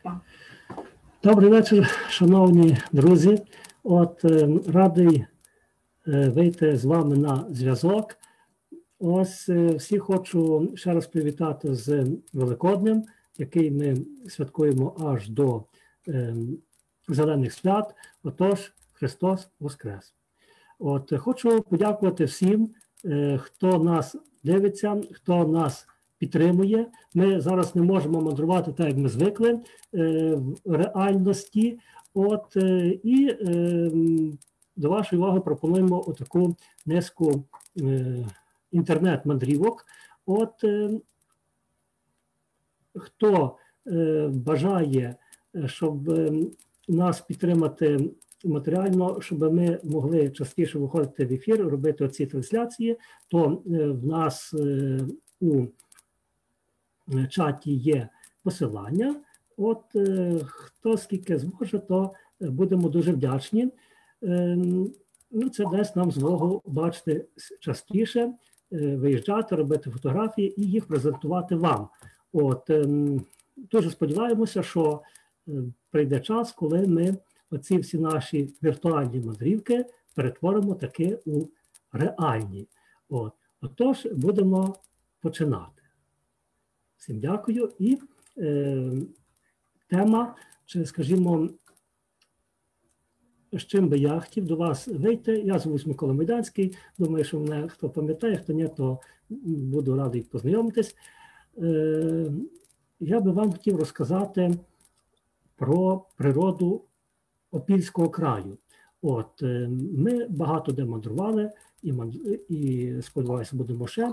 Добрий вечір, шановні друзі. Радий вийти з вами на зв'язок. Всіх хочу ще раз привітати з Великоднем, який ми святкуємо аж до Зелених свят. Отож, Христос Воскрес! Хочу подякувати всім, хто нас дивиться, хто нас підтримує. Ми зараз не можемо мандрувати так, як ми звикли, в реальності. І до вашої уваги пропонуємо отаку низку інтернет-мандрівок. Хто бажає, щоб нас підтримати матеріально, щоб ми могли частіше виходити в ефір, робити оці трансляції, то в нас у чаті є посилання. Хто скільки зможе, то будемо дуже вдячні. Це дасть нам змогу бачити частіше, виїжджати, робити фотографії і їх презентувати вам. Дуже сподіваємося, що прийде час, коли ми оці всі наші віртуальні мандрівки перетворимо таки у реальні. Отож, будемо починати. Всім дякую. І тема, чи, скажімо, з чим би я хотів до вас вийти. Я звусь Микола Майданський. Думаю, що мене хто пам'ятає, хто ні, то буду радий познайомитись. Я би вам хотів розказати про природу Опільського краю. Ми багато де мандрували і сподіваюся, будемо ще.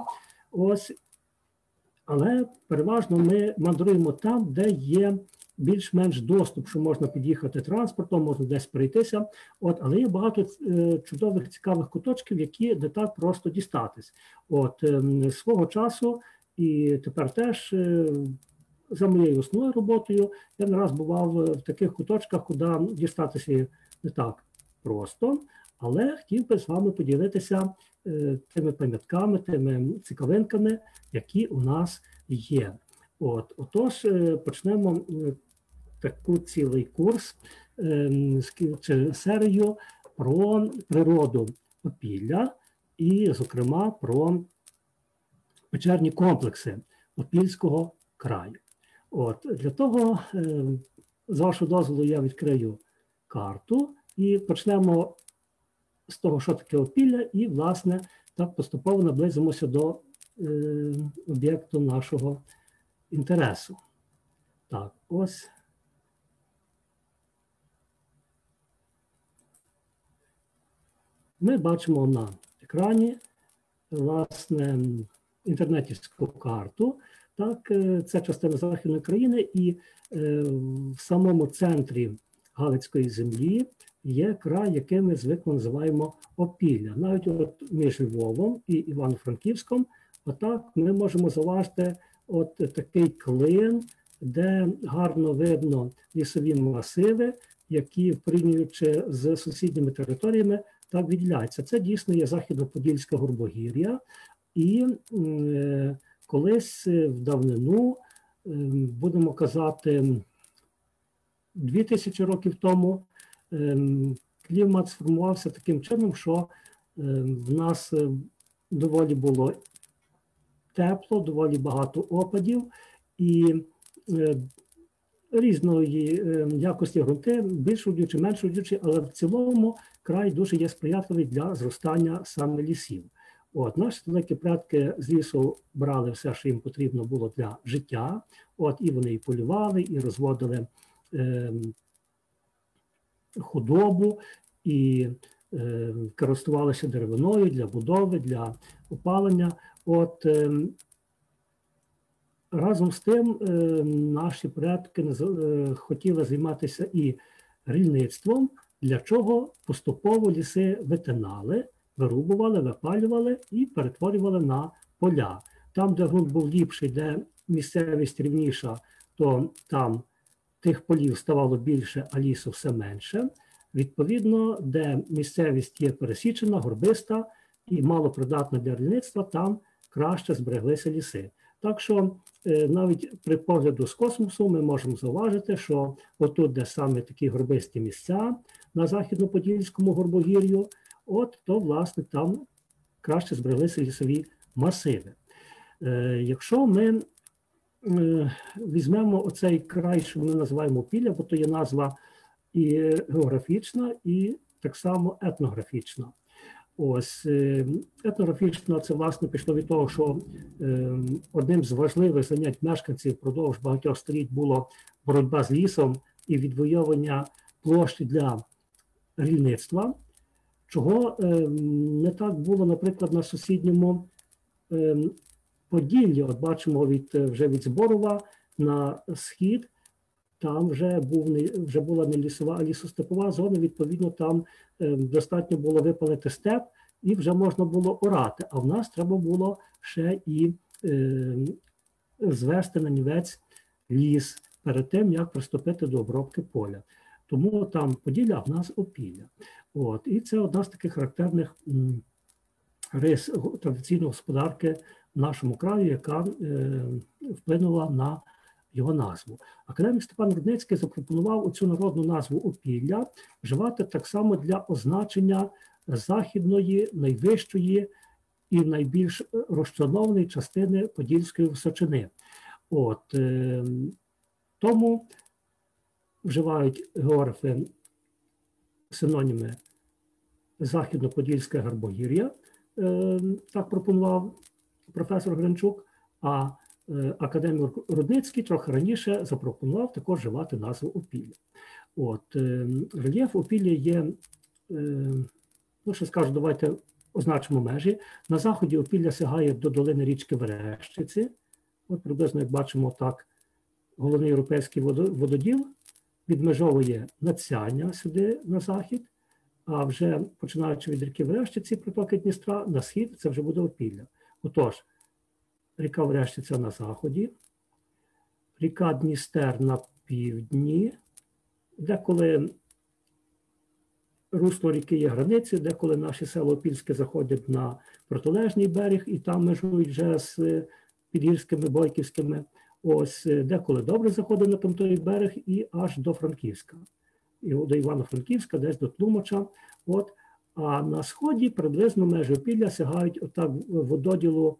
Але переважно ми мандруємо там, де є більш-менш доступ, що можна під'їхати транспортом, можна десь перейтися. Але є багато чудових, цікавих куточків, які не так просто дістатись. Свого часу і тепер теж за моєю основною роботою я не раз бував в таких куточках, куди дістатися не так просто, але хотів би з вами поділитися тими пам'ятками, тими цікавинками, які у нас є. Отож, почнемо таку цілий курс, чи серію про природу Опілля і, зокрема, про печерні комплекси Опільського краю. Для того, з вашого дозволу, я відкрию карту і почнемо з того, що таке Опілля, і, власне, так поступово наблизимося до об'єкту нашого інтересу. Так, ось. Ми бачимо на екрані, власне, інтернетівську карту. Так, це частина Західної країни, і в самому центрі Галицької землі є край, який ми звикли називаємо Опілля. Навіть між Львовом і Івано-Франківськом, отак ми можемо зауважити такий клин, де гарно видно лісові масиви, які, порівнюючи з сусідніми територіями, так відділяються. Це дійсно є Західно-Подільське горбогір'я, і колись в давнину, будемо казати, 2000 років тому, клімат сформувався таким чином, що в нас доволі було тепло, доволі багато опадів і різної якості ґрунти, більш родючі, менш родючі, але в цілому край дуже є сприятливий для зростання саме лісів. Наші далекі предки з лісу брали все, що їм потрібно було для життя. І вони і полювали, і розводили худобу, і користувалися деревиною для будови, для опалення. Разом з тим наші предки хотіли займатися і рільництвом, для чого поступово ліси витинали, вирубували, випалювали і перетворювали на поля. Там, де ґрунт був ліпший, де місцевість рівніша, то там тих полів ставало більше, а лісу все менше. Відповідно, де місцевість є пересічена, горбиста і малопридатна для рільництва, там краще збереглися ліси. Так що навіть при погляду з космосу ми можемо зауважити, що отут, де саме такі горбисті місця на Західно-Подільському горбогір'ю, от то, власне, там краще збереглися лісові масиви. Якщо ми візьмемо оцей край, що ми називаємо Опілля, бо то є назва і географічна, і так само етнографічна. Ось етнографічно це, власне, пішло від того, що одним з важливих занять мешканців впродовж багатьох століть було боротьба з лісом і відвоювання площі для рільництва, чого не так було, наприклад, на сусідньому Поділлі. От бачимо вже від Зборова на схід, там вже була не лісова, а лісостепова зона, відповідно, там достатньо було випалити степ і вже можна було орати. А в нас треба було ще і звести на нівець ліс перед тим, як приступити до обробки поля. Тому там Поділля, а в нас Опілля. От. І це одна з таких характерних рис традиційної господарки в нашому краї, яка вплинула на його назву. Академік Степан Рудницький запропонував оцю народну назву Опілля вживати так само для означення західної, найвищої і найбільш розчленованої частини Подільської височини. От, тому вживають географи синоніми Західно-Подільське Горбогір'я, так пропонував професор Гринчук, а академік Рудницький трохи раніше запропонував також вживати назву Опілля. От, рельєф Опілля є, ну що скажу, давайте означимо межі. На заході Опілля сягає до долини річки Верещиці. От приблизно, як бачимо, так, головний європейський вододіл відмежовує Надсяння сюди на захід, а вже починаючи від ріки Верещиці, притоки Дністра, на схід це вже буде Опілля. Отож, ріка Верещиця на заході, ріка Дністер на півдні, деколи русло ріки є границею, деколи наші села Опільське заходять на протилежний берег і там межують вже з Підгірськими, Бойківськими. Ось деколи добре заходить на той берег і аж до Франківська. І до Івано-Франківська, десь до Тлумача. От. А на сході приблизно межі Опілля сягають отак вододілу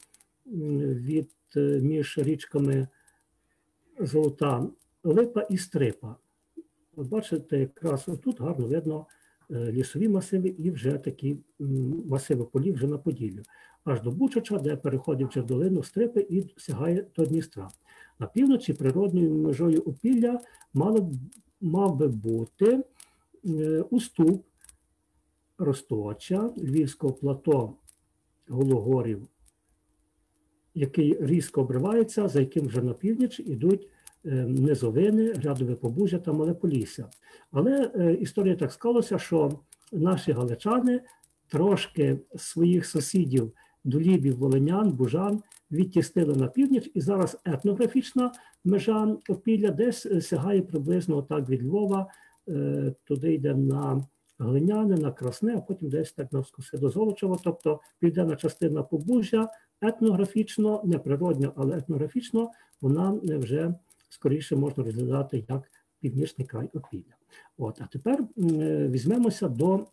між річками Золота Липа і Стрипа. От бачите, якраз отут гарно видно лісові масиви і вже такі масиви полів вже на Поділлю. Аж до Бучача, де переходить вже в долину Стрипи і сягає до Дністра. На півночі природною межою Опілля мав би бути уступ Розточа, Львівського плато Гологорів, який різко обривається, за яким вже на північ йдуть низовини, Грядове Побужжя та Мале Полісся. Але історія так склалася, що наші галичани трошки своїх сусідів, долібів, волинян, бужан відтіснили на північ, і зараз етнографічна межа Опілля десь сягає приблизно отак від Львова, туди йде на Глиняне, на Красне, а потім десь так навскоси до Золочева, тобто південна частина Побужжя етнографічно, не природньо, але етнографічно, вона вже скоріше можна розглядати як північний край Опілля. От, а тепер візьмемося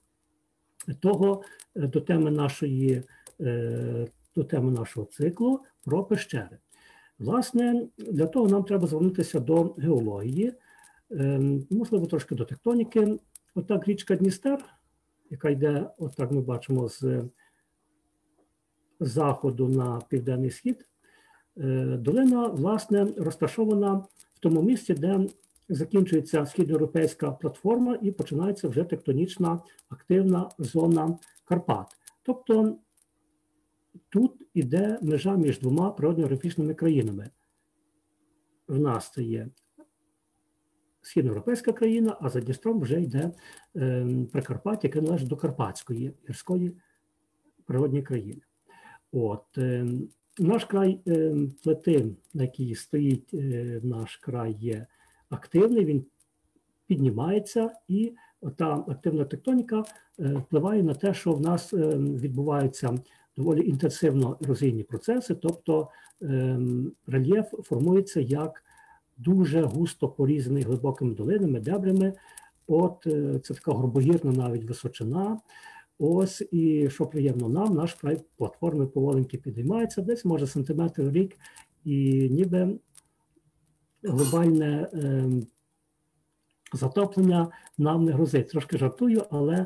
до теми нашого циклу про пещери. Власне, для того нам треба звернутися до геології, можливо, трошки до тектоніки. Отак річка Дністер, яка йде, отак ми бачимо, з заходу на південний схід, долина, власне, розташована в тому місці, де закінчується східноєвропейська платформа і починається вже тектонічна активна зона Карпат. Тобто тут іде межа між двома природно-географічними країнами. В нас це є східноєвропейська країна, а за Дністром вже йде Прикарпаття, яке належить до Карпатської гірської природньої країни. От, наш край плити, на якій стоїть наш край, є активний, він піднімається, і та активна тектоніка впливає на те, що в нас відбуваються доволі інтенсивно ерозійні процеси, тобто рельєф формується як дуже густо порізаний глибокими долинами, дебрями. Це така горбогірна навіть височина. Ось, і що приємно нам, наш край платформи поволеньки підіймається, десь може сантиметр в рік, і ніби глобальне затоплення нам не грозить. Трошки жартую, але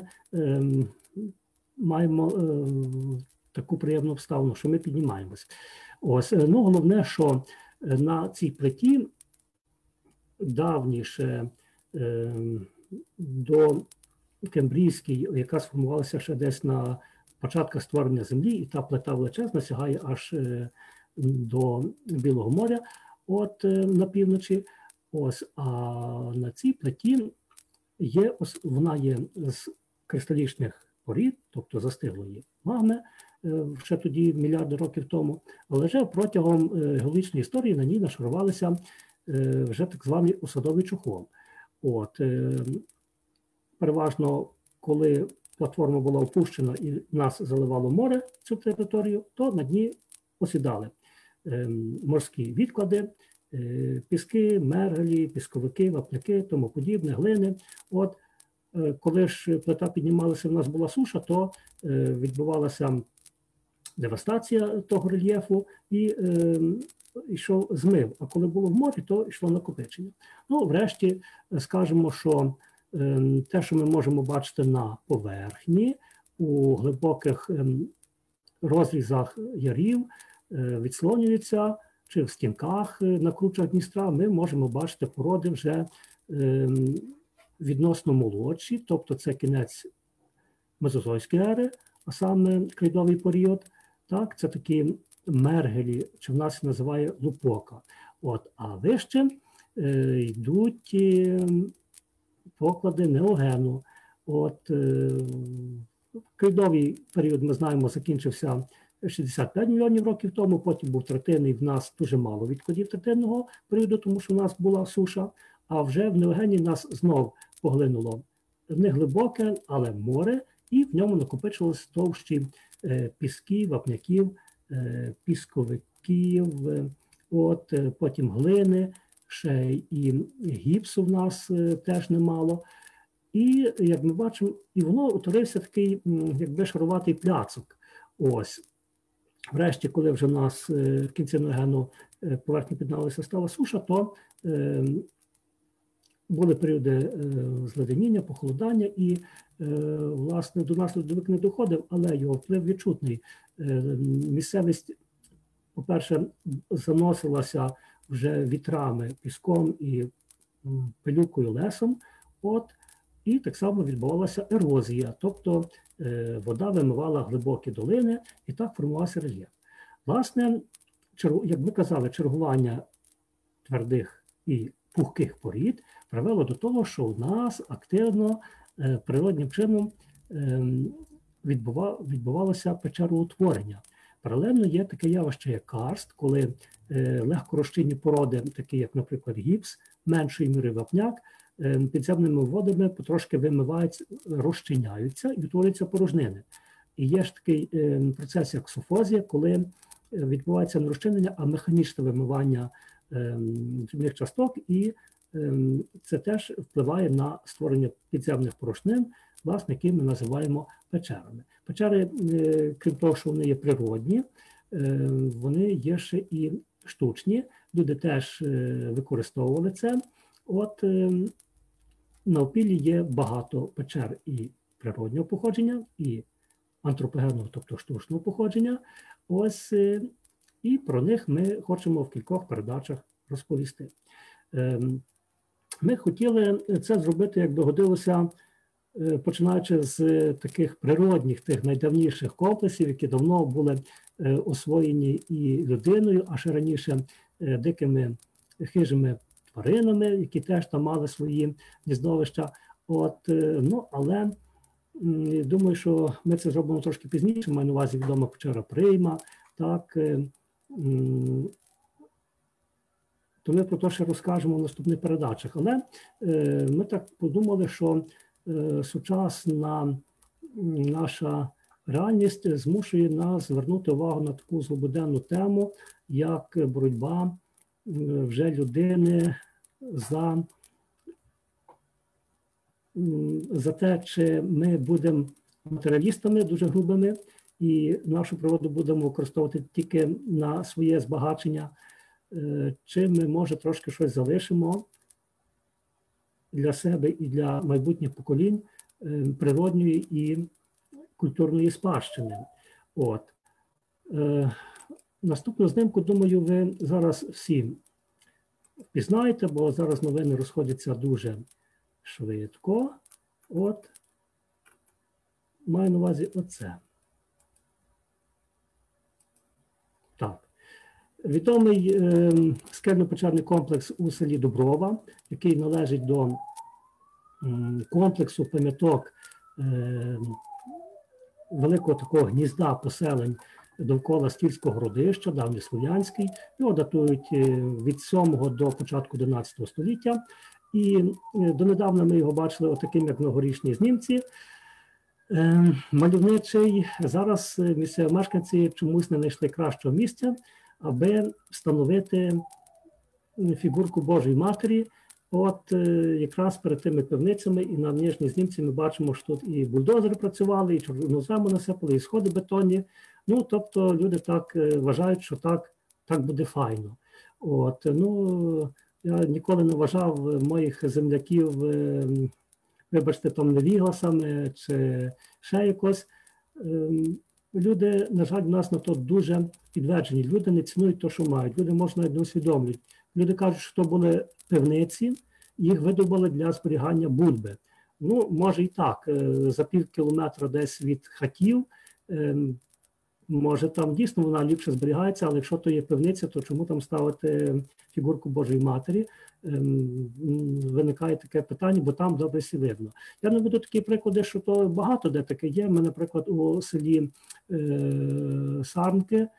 маємо таку приємну обставину, що ми піднімаємось. Ось, ну, головне, що на цій плиті давніше до Кембрійській, яка сформувалася ще десь на початках створення Землі, і та плита величезна сягає аж до Білого моря, на півночі. Ось, а на цій плиті вона є з кристалічних порід, тобто застиглої магми, ще тоді мільярди років тому, але вже протягом геологічної історії на ній нашарувалися вже так званий осадовий чохол. Переважно, коли платформа була опущена і нас заливало море, цю територію, то на дні осідали морські відклади, піски, мергелі, пісковики, вапняки, тому подібне, глини. Коли ж плита піднімалася, в нас була суша, то відбувалася девастація того рельєфу і йшов змив. А коли було в морі, то йшло накопичення. Ну, врешті, скажемо, що те, що ми можемо бачити на поверхні, у глибоких розрізах ярів, відслонюється, чи в стінках на кручах Дністра, ми можемо бачити породи вже відносно молодші, тобто це кінець мезозойської ери, а саме крейдовий період. Так, це такі мергелі, чи в нас називає лупока. А вище йдуть поклади неогену. Крейдовий період, ми знаємо, закінчився 65 мільйонів років тому, потім був третинний, в нас дуже мало відкладів третинного періоду, тому що в нас була суша, а вже в неогені нас знов поглинуло не глибоке, але море, і в ньому накопичилось товщі пісків, вапняків, пісковиків, потім глини, ще і гіпсу в нас теж немало. І, як ми бачимо, і воно утворився такий, якби шаруватий пляцок. Ось. Врешті, коли вже в нас в кінці неогену поверхня піднялася, стала суша, то були періоди зледеніння, похолодання, і, власне, до нас льодовик не доходив, але його вплив відчутний. Місцевість, по-перше, заносилася вже вітрами, піском і пилюкою, лесом, і так само відбувалася ерозія, тобто вода вимивала глибокі долини, і так формувався рельєф. Власне, як ми казали, чергування твердих і пухких порід привело до того, що у нас активно природним чином відбувалося печероутворення. Паралельно є таке явище, як карст, коли легкорозчинні породи, такі як, наприклад, гіпс, меншої міри вапняк, підземними водами потрошки вимиваються, розчиняються і утворюються порожнини. І є ж такий процес, як суфозія, коли відбувається не розчинення, а механічне вимивання дрібних часток, і це теж впливає на створення підземних порожнин, власне, які ми називаємо печерами. Печери, крім того, що вони є природні, вони є ще і штучні. Люди теж використовували це. На Опіллі є багато печер і природнього походження, і антропогенного, тобто штучного походження. І про них ми хочемо в кількох передачах розповісти. Ми хотіли це зробити, як догодилося, починаючи з таких природних, тих найдавніших комплексів, які давно були освоєні і людиною, а ще раніше дикими хижими тваринами, які теж там мали свої гніздовища. Але думаю, що ми це зробимо трошки пізніше. Маю на увазі відома печера Прийма. Так, то ми про те ще розкажемо в наступних передачах. Але ми так подумали, що сучасна наша реальність змушує нас звернути увагу на таку злободенну тему, як боротьба вже людини за те, чи ми будемо матеріалістами дуже грубими і нашу природу будемо використовувати тільки на своє збагачення, чи ми, може, трошки щось залишимо для себе і для майбутніх поколінь природньої і культурної спадщини. От. Наступну знимку, думаю, ви зараз всі впізнаєте, бо зараз новини розходяться дуже швидко. От. Маю на увазі оце. Так. Відомий скельно-печерний комплекс у селі Дуброва, який належить до комплексу пам'яток великого такого гнізда поселень довкола Скіфського Городища, давньослов'янський. Його датують від 7 до початку 11 століття. І донедавна ми його бачили отаким, як многорічні знімці. Мальовничий. Зараз місцеві мешканці чомусь не знайшли кращого місця, аби встановити фігурку Божої Матері. От якраз перед тими пивницями і на внішній знімці ми бачимо, що тут і бульдозери працювали, і чорнозему насипали, і сходи бетонні. Ну, тобто люди так вважають, що так буде файно. От, ну, я ніколи не вважав моїх земляків, вибачте, там невігласами чи ще якось. Люди, на жаль, в нас на то дуже підтверджені. Люди не цінують те, що мають. Люди, може, навіть не усвідомлюють. Люди кажуть, що то були пивниці, їх видобули для зберігання бульби. Ну, може і так, за пів кілометра десь від хатів, може там дійсно вона ліпше зберігається, але якщо то є пивниця, то чому там ставити фігурку Божої Матері? Виникає таке питання, бо там добре всі видно. Я не буду такі приклади, що то багато де таке є. Ми, наприклад, у селі Сарнки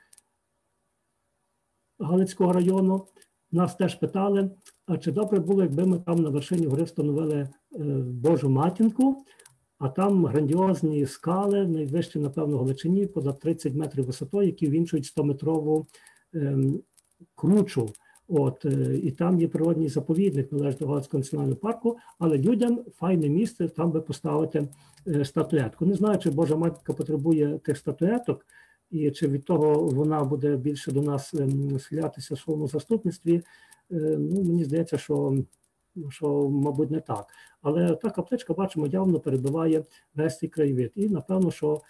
Галицького району нас теж питали, а чи добре було, якби ми там на вершині гори встановили Божу матінку, а там грандіозні скали, найвищі, напевно, в Галичині, понад 30 метрів висотою, які вінчують 100-метрову кручу. От, і там є природній заповідник, належить до Галицького національного парку, але людям файне місце там би поставити статуетку. Не знаю, чи Божа Матінка потребує тих статуеток, і чи від того вона буде більше до нас схилятися в своєму заступництві. Ну, мені здається, що, мабуть, не так. Але та капличка, бачимо, явно перебиває весь цей краєвид. І, напевно, що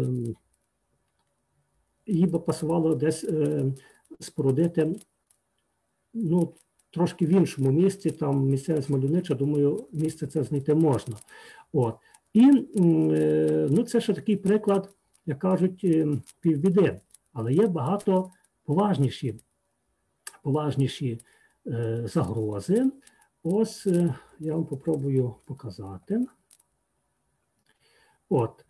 їй би пасувало десь спорудити, ну, трошки в іншому місці, там місцевість мальовнича, думаю, місце це знайти можна. От. І, ну, це ще такий приклад, як кажуть, півбіди. Але є багато поважніші загрози. Ось я вам попробую показати. От.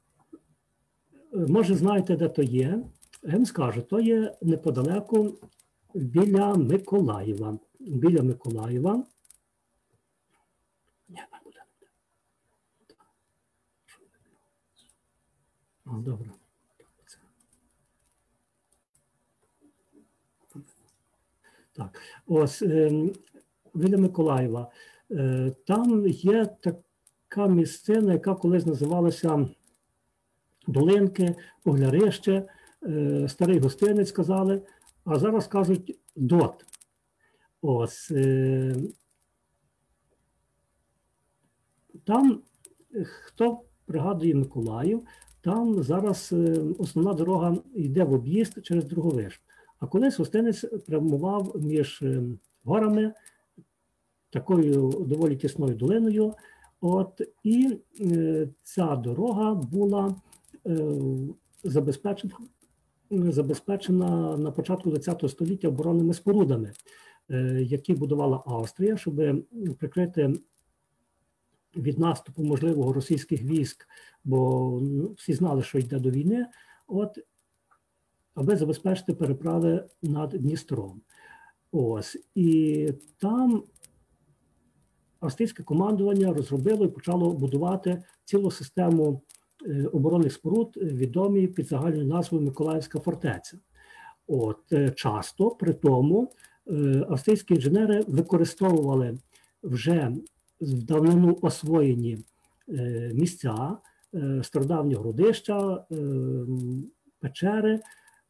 Може, знаєте, де то є. Я вам скажу, то є неподалеку біля Миколаєва. Біля Миколаєва. Ні, не буде. А, добре. Так, ось біля Миколаєва. Там є така місцина, яка колись називалася Долинки, Оглярище, Старий Гостинець казали, а зараз кажуть ДОТ. Ось. Там, хто пригадує Миколаїв, там зараз основна дорога йде в об'їзд через Дроговиш. А колись Гостинець прямував між горами, такою доволі тісною долиною. От, і ця дорога була забезпечена на початку ХХ століття оборонними спорудами, які будувала Австрія, щоб прикрити від наступу можливого російських військ, бо всі знали, що йде до війни, от, аби забезпечити переправи над Дністром. Ось. І там австрійське командування розробило і почало будувати цілу систему оборонних споруд відомі під загальною назвою Миколаївська фортеця. Часто при тому австрійські інженери використовували вже в давнину освоєні місця, стародавні городища, печери.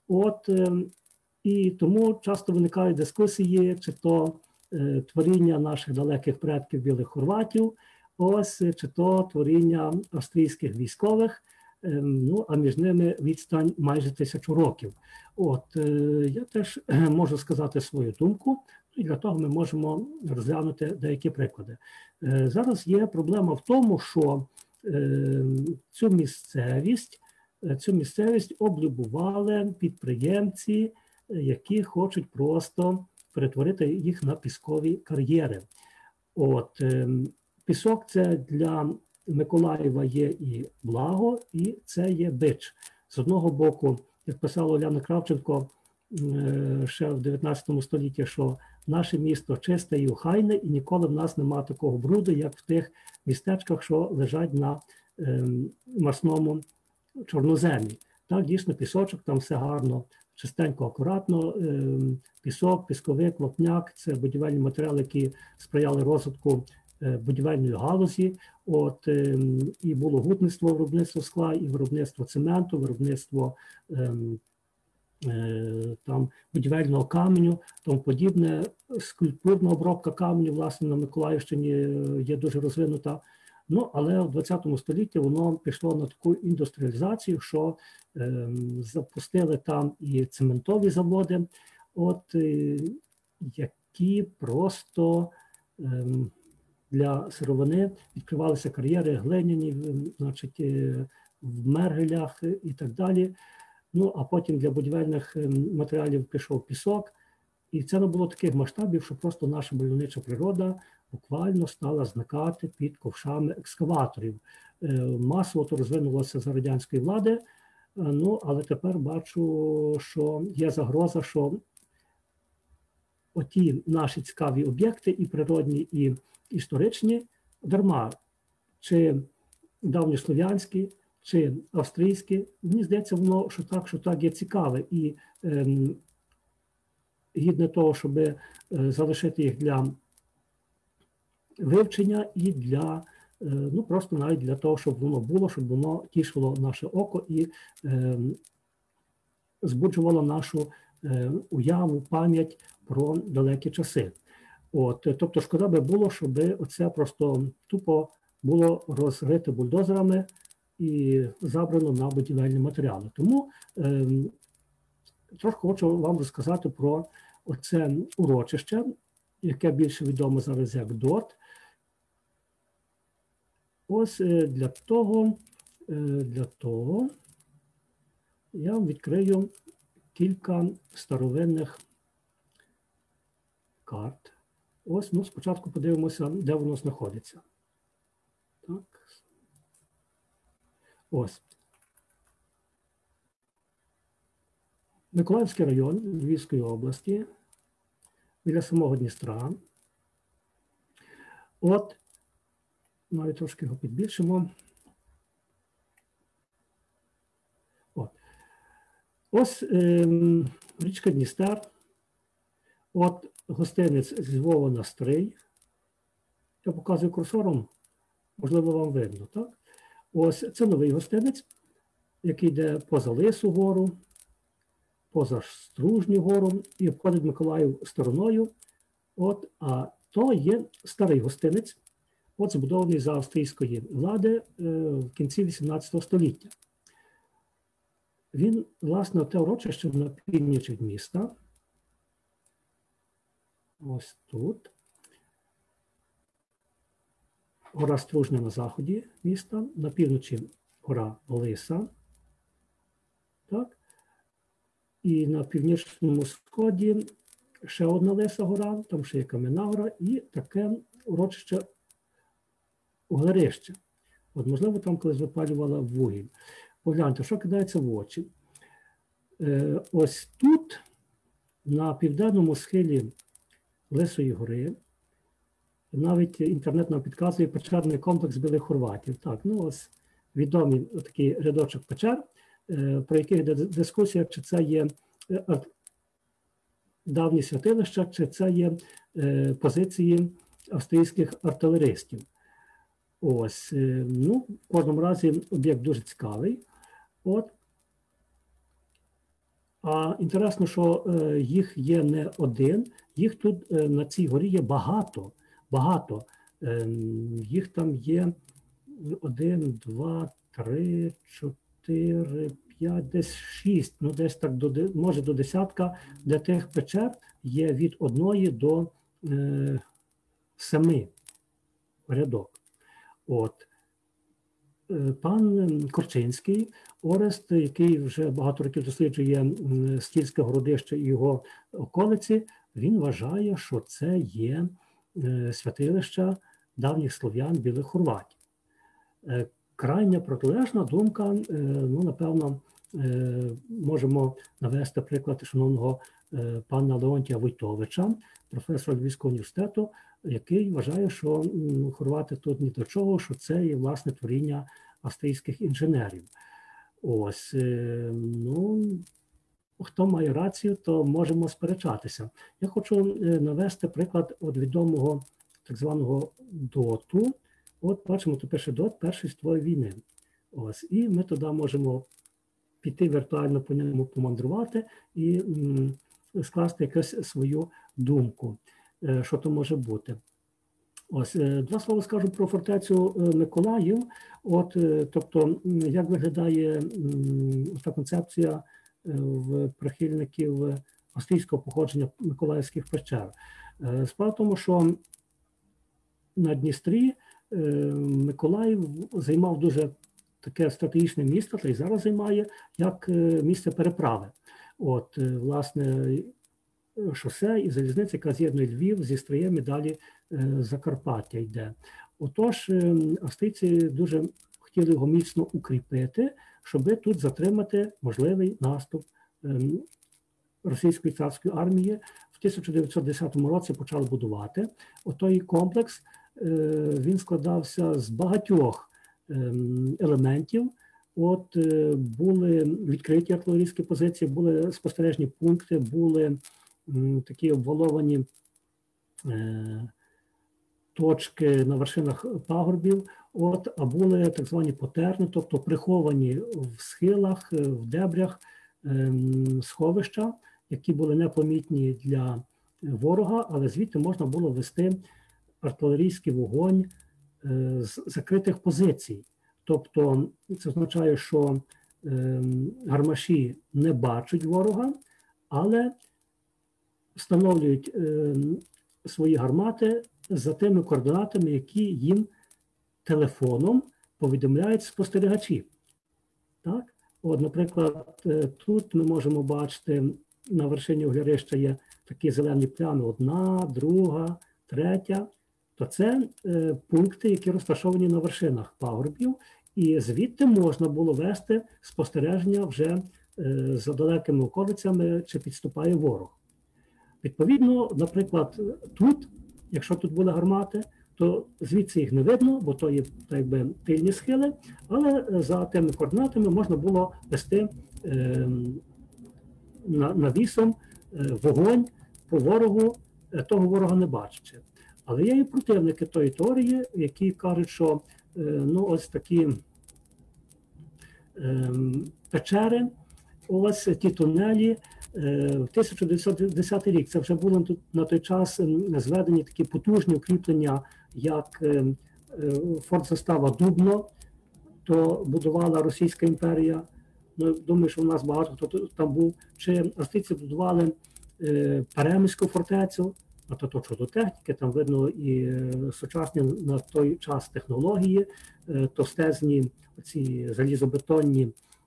І тому часто виникають дискусії, чи то творіння наших далеких предків білих хорватів, чи то творіння австрійських військових, а між ними відстань майже 1000 років. Я теж можу сказати свою думку, і для того ми можемо розглянути деякі приклади. Зараз є проблема в тому, що цю місцевість облюбували підприємці, які хочуть просто перетворити їх на піскові кар'єри. Пісок – це для Миколаєва є і благо, і це є бич. З одного боку, як писала Оляна Кравченко ще в 19 столітті, що наше місто чисте і охайне, і ніколи в нас немає такого бруду, як в тих містечках, що лежать на марсному чорноземі. Так, дійсно, пісочок, там все гарно, чистенько, акуратно. Пісок, пісковик, вапняк – це будівельні матеріали, які сприяли розвитку будівельної галузі. І було гутництво, виробництво скла, і виробництво цементу, виробництво будівельного каменю, тому подібне. Скульптурна обробка каменю, власне, на Миколаївщині є дуже розвинута. Але в 20 столітті воно пішло на таку індустріалізацію, що запустили там і цементові заводи, які просто для сировини відкривалися кар'єри глиняні, значить, в Мергелях і так далі. А потім для будівельних матеріалів пішов пісок. І це не було таких масштабів, що просто наша мальовнича природа буквально стала зникати під ковшами екскаваторів. Масово то розвинулося за радянської влади, але тепер бачу, що є загроза, що оті наші цікаві об'єкти, і природні, і історичні, дарма, чи давньослов'янські, чи австрійські, мені здається, воно, що так є цікаве і гідне того, щоб залишити їх для вивчення і для, просто навіть для того, щоб воно було, щоб воно тішило наше око і збуджувало нашу уяву, пам'ять про далекі часи. Тобто шкода би було, щоб оце просто тупо було розрите бульдозерами і забрано на будівельні матеріали. Тому трохи хочу вам розказати про оце урочище, яке більше відомо зараз як ДОТ. Для того я вам відкрию кілька старовинних карт. Спочатку подивимося, де воно знаходиться. Так. Миколаївський район Львівської області, біля самого Дністра. Навіть трошки його підбільшимо. Річка Дністер. Гостинець з Львова на Стрий. Я показую курсором, можливо, вам видно, так? Це новий гостинець, який йде поза Лису гору, поза Стружню гору і обходить Миколаїв стороною. А то є старий гостинець, збудований за австрійської влади в кінці 18 століття. Він, власне, те урочище на північ від міста. Ось тут. Гора Стружня на заході міста, на півночі гора Лиса. Так. І на північному сході ще одна Лиса гора, там ще є Кам'яна гора і таке урочище Углерище. Можливо, там колись випалювала вугіль. Погляньте, що кидається в очі. Ось тут, на південному схилі Лисої гори, навіть інтернет нам підказує печерний комплекс білих хорватів. Так, відомий такий рядочок печер, про яких йде дискусія, чи це є давні святилища, чи це є позиції австрійських артилеристів. Ось, ну, в кожному разі об'єкт дуже цікавий. От. А інтересно, що їх є не один, їх тут на цій горі є багато, багато. Їх там є 1, 2, 3, 4, 5, десь 6, ну десь так, може до десятка, де тих печер є від 1 до 7 рядок. От. Пан Корчинський, Орест, який вже багато років досліджує Скіфське городище і його околиці, він вважає, що це є святилища давніх слов'ян, білих хорватів. Крайня протилежна думка, ну, напевно, можемо навести приклад шановного пана Леонтія Войтовича, професора Львівського університету, який вважає, що хорвати тут ні до чого, що це є, власне, творіння австрійських інженерів. Ось, ну, хто має рацію, то можемо сперечатися. Я хочу навести приклад від відомого так званого доту. От бачимо, тут пише дот Першої світової війни. Ось, і ми туди можемо піти віртуально по ньому помандрувати і скласти якусь свою думку, що то може бути. Ось, два слова скажу про фортецю Миколаїв. От, тобто, як виглядає та концепція в прихильників австрійського походження Миколаївських печер. Справа в тому, що на Дністрі Миколаїв займав дуже таке стратегічне місце, та й зараз займає, як місце переправи. От, власне, шосе і залізниця, яка з'єднує Львів зі Стриєм і далі Закарпаття йде. Отож, австрійці дуже хотіли його міцно укріпити, щоб тут затримати можливий наступ російської царської армії. В 1910 році почали будувати. Отой комплекс, він складався з багатьох елементів. От були відкриті артилерійські позиції, були спостережні пункти, були такі обваловані точки на вершинах пагорбів, от, а були так звані потерни, тобто приховані в схилах, в дебрях сховища, які були непомітні для ворога, але звідти можна було вести артилерійський вогонь з закритих позицій. Тобто це означає, що гармаші не бачать ворога, але встановлюють свої гармати за тими координатами, які їм телефоном повідомляють спостерігачі. Так? От, наприклад, тут ми можемо бачити, на вершині углярища є такі зелені плями, 1, 2, 3. То це пункти, які розташовані на вершинах пагорбів, і звідти можна було вести спостереження вже за далекими околицями, чи підступає ворог. Відповідно, наприклад, тут, якщо тут були гармати, то звідси їх не видно, бо то є так би тильні схили, але за тими координатами можна було вести навісом вогонь по ворогу, того ворога не бачачи. Але є і противники тої теорії, які кажуть, що ну, ось такі печери, ось ті тунелі, в 1910 рік це вже було на той час зведені такі потужні укріплення, як фортзастава Дубно, то будувала Російська імперія. Ну, думаю, що у нас багато хто там був. Чи австрійці будували Перемиську фортецю, а то щодо техніки, там видно і сучасні на той час технології, товстезні ці залізобетонні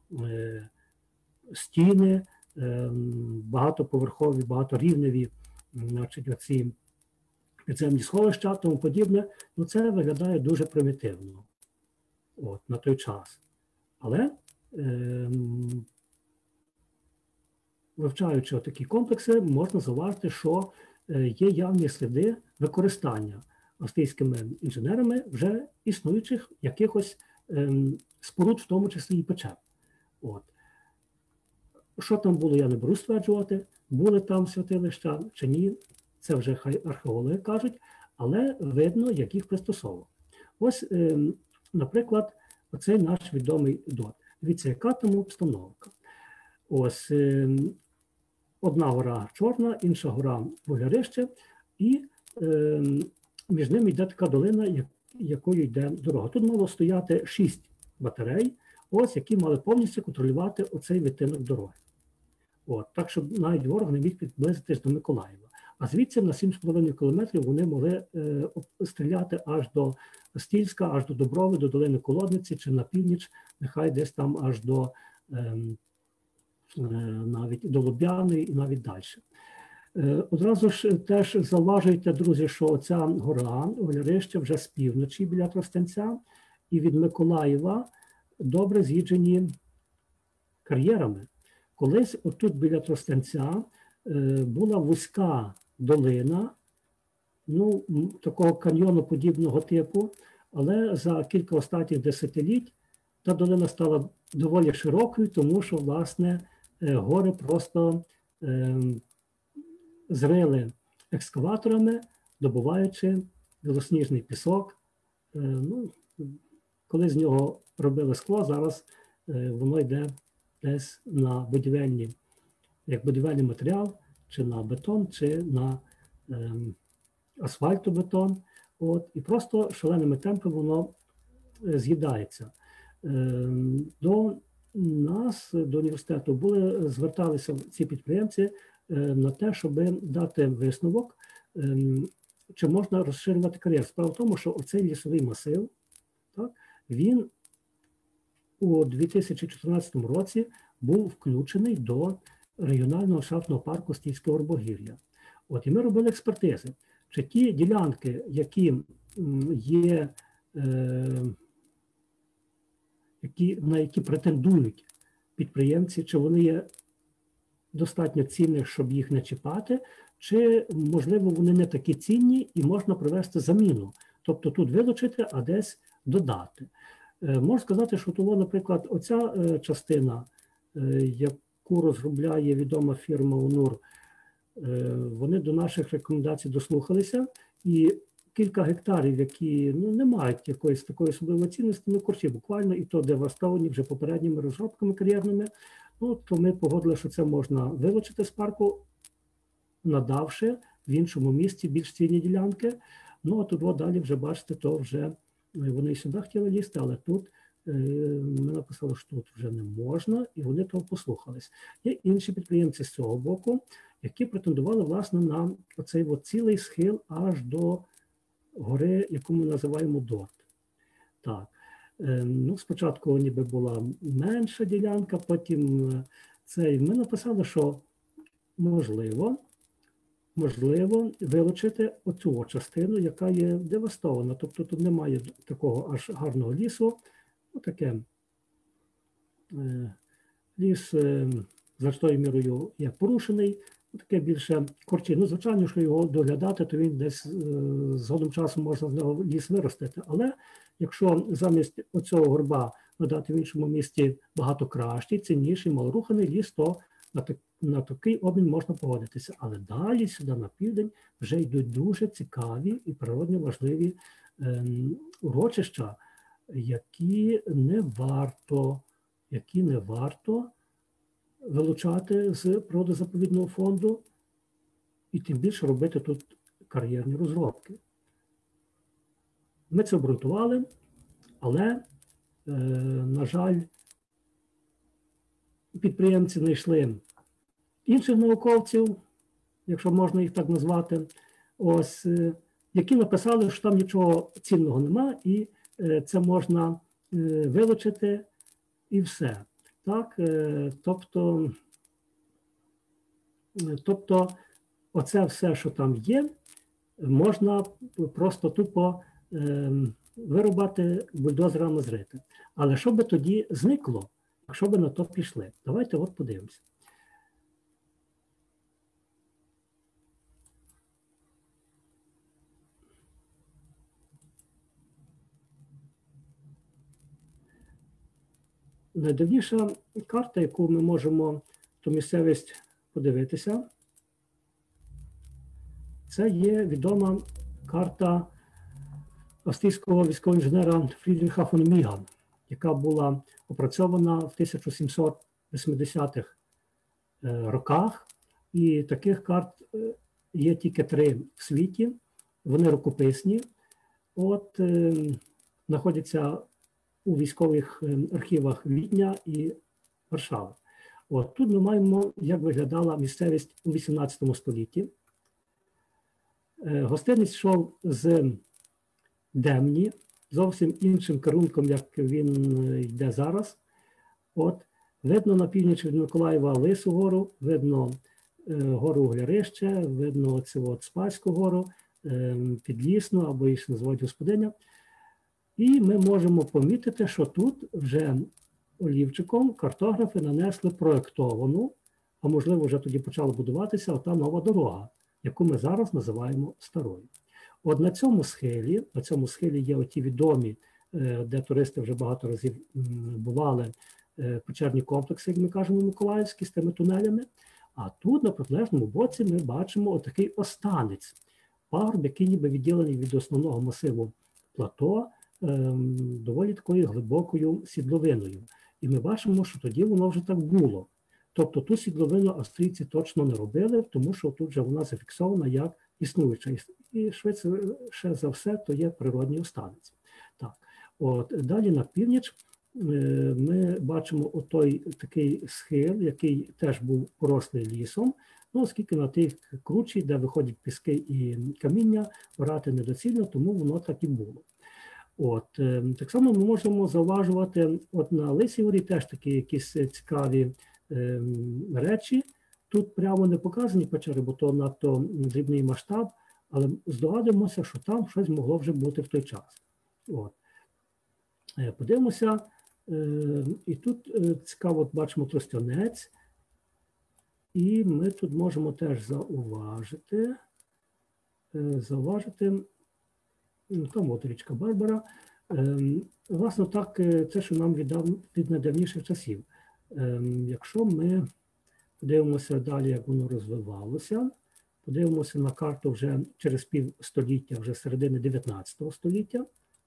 стіни, багатоповерхові, багаторівневі, значить, оці підземні сховища, тому подібне. Ну, це виглядає дуже примітивно от, на той час. Але вивчаючи такі комплекси, можна зауважити, що є явні сліди використання австрійськими інженерами вже існуючих якихось споруд, в тому числі і печер. От. Що там було, я не беру стверджувати, були там святилища чи ні, це вже хай археологи кажуть, але видно, як їх пристосовував. Ось, наприклад, оцей наш відомий Дот. Дивіться, яка там обстановка. Ось одна гора чорна, інша гора Вуглярище, і між ними йде така долина, якою йде дорога. Тут мало стояти 6 батарей, ось, які мали повністю контролювати оцей відтинок дороги. От, так, щоб навіть ворог не міг підблизитись до Миколаєва. А звідси на 7,5 кілометрів вони могли стріляти аж до Стільська, аж до Дуброви, до долини Колодниці, чи на північ, нехай десь там аж до навіть до Луб'яни і навіть далі. Одразу ж теж зауважуйте, друзі, що ця гора, Вуглярище, вже з півночі біля Тростянця, і від Миколаєва добре з'їджені кар'єрами. Колись отут біля Тростянця була вузька долина, ну, такого каньйоноподібного типу, але за кілька останніх десятиліть та долина стала доволі широкою, тому що, власне, гори просто зрили екскаваторами, добуваючи білосніжний пісок. Ну, коли з нього робили скло, зараз воно йде десь на будівельні, як будівельний матеріал, чи на бетон, чи на асфальтобетон. От, і просто шаленими темпами воно з'їдається. До нас, до університету, зверталися ці підприємці на те, щоб дати висновок, чи можна розширювати кар'єр. Справа в тому, що оцей лісовий масив, так, він у 2014 році був включений до регіонального ландшафтного парку Стільське Орбогір'я. От, і ми робили експертизи, чи ті ділянки, які є, на які претендують підприємці, чи вони є достатньо цінні, щоб їх не чіпати, чи, можливо, вони не такі цінні і можна провести заміну. Тобто тут вилучити, а десь додати. Можу сказати, що того, наприклад, оця частина, яку розробляє відома фірма УНУР, вони до наших рекомендацій дослухалися, і кілька гектарів, які не мають якоїсь такої особливої цінності, курсі буквально, і то девастовані вже попередніми розробками кар'єрними, то ми погодили, що це можна вилучити з парку, надавши в іншому місці більш цінні ділянки. Ну, а тут далі вже, бачите, то вже вони і сюди хотіли лізти, але тут ми написали, що тут вже не можна, і вони того послухались. Є інші підприємці з цього боку, які претендували, власне, на оцей цілий схил аж до гори, яку ми називаємо Дорт. Так. Ну, спочатку ніби була менша ділянка, потім ми написали, що можливо вилучити оцю частину, яка є девастована. Тобто тут немає такого аж гарного лісу. Таке ліс значною мірою є порушений, таке більше корчі. Ну, звичайно, що його доглядати, то він десь згодом часом можна з нього ліс виростити. Але якщо замість оцього горба надати в іншому місці багато кращий, цінніший, малоруханий ліс, то на такий обмін можна погодитися. Але далі сюди на південь вже йдуть дуже цікаві і природно важливі урочища, які не варто вилучати з природозаповідного фонду і тим більше робити тут кар'єрні розробки. Ми це обґрунтували, але, на жаль, підприємці знайшли інших науковців, якщо можна їх так назвати, які написали, що там нічого цінного нема, і це можна вилучити і все. Так? Тобто оце все, що там є, можна просто тупо вирубати, бульдозерами зрити. Але що би тоді зникло, якщо би на то пішли? Давайте подивимося. Найдавніша карта, яку ми можемо ту місцевість подивитися, це є відома карта австрійського військового інженера Фрідріха фон Міга, яка була опрацьована в 1780-х роках. І таких карт є тільки 3 в світі. Вони рукописні. От, знаходяться у військових архівах Відня і Варшави. От, тут ми маємо, як виглядала місцевість у 18 столітті. Гостинець йшов з Демні, зовсім іншим керунком, як він йде зараз. От, видно на північ від Миколаєва Лису гору, видно гору Углярище, видно цю Спаську гору, Підлісну, або її ще називають Господиня. І ми можемо помітити, що тут вже олівчиком картографи нанесли проєктовану, а можливо вже тоді почала будуватися ота нова дорога, яку ми зараз називаємо Старою. От на цьому схилі є оті відомі, де туристи вже багато разів бували, печерні комплекси, як ми кажемо, миколаївські, з тими тунелями. А тут на протилежному боці ми бачимо отакий останець, пагорб, який ніби відділений від основного масиву плато, доволі такою глибокою сідловиною. І ми бачимо, що тоді воно вже так було. Тобто ту сідловину австрійці точно не робили, тому що тут вже вона зафіксована як існуюча. І швидше за все, то є природній останець. Так. От, далі на північ ми бачимо отой такий схил, який теж був порослий лісом, ну, оскільки на тих кручі, де виходять піски і каміння, орати недоцільно, тому воно так і було. От, так само ми можемо зауважувати, от на Лисій горі теж такі якісь цікаві речі. Тут прямо не показані печери, бо то надто дрібний масштаб, але здогадуємося, що там щось могло вже бути в той час. От. Подивимося, і тут цікаво, бачимо тростянець, і ми тут можемо теж зауважити, там от річка Барбара. Власне, так, це, що нам від найдавніших часів. Якщо ми подивимося далі, як воно розвивалося, подивимося на карту вже через півстоліття, вже середини 19 століття.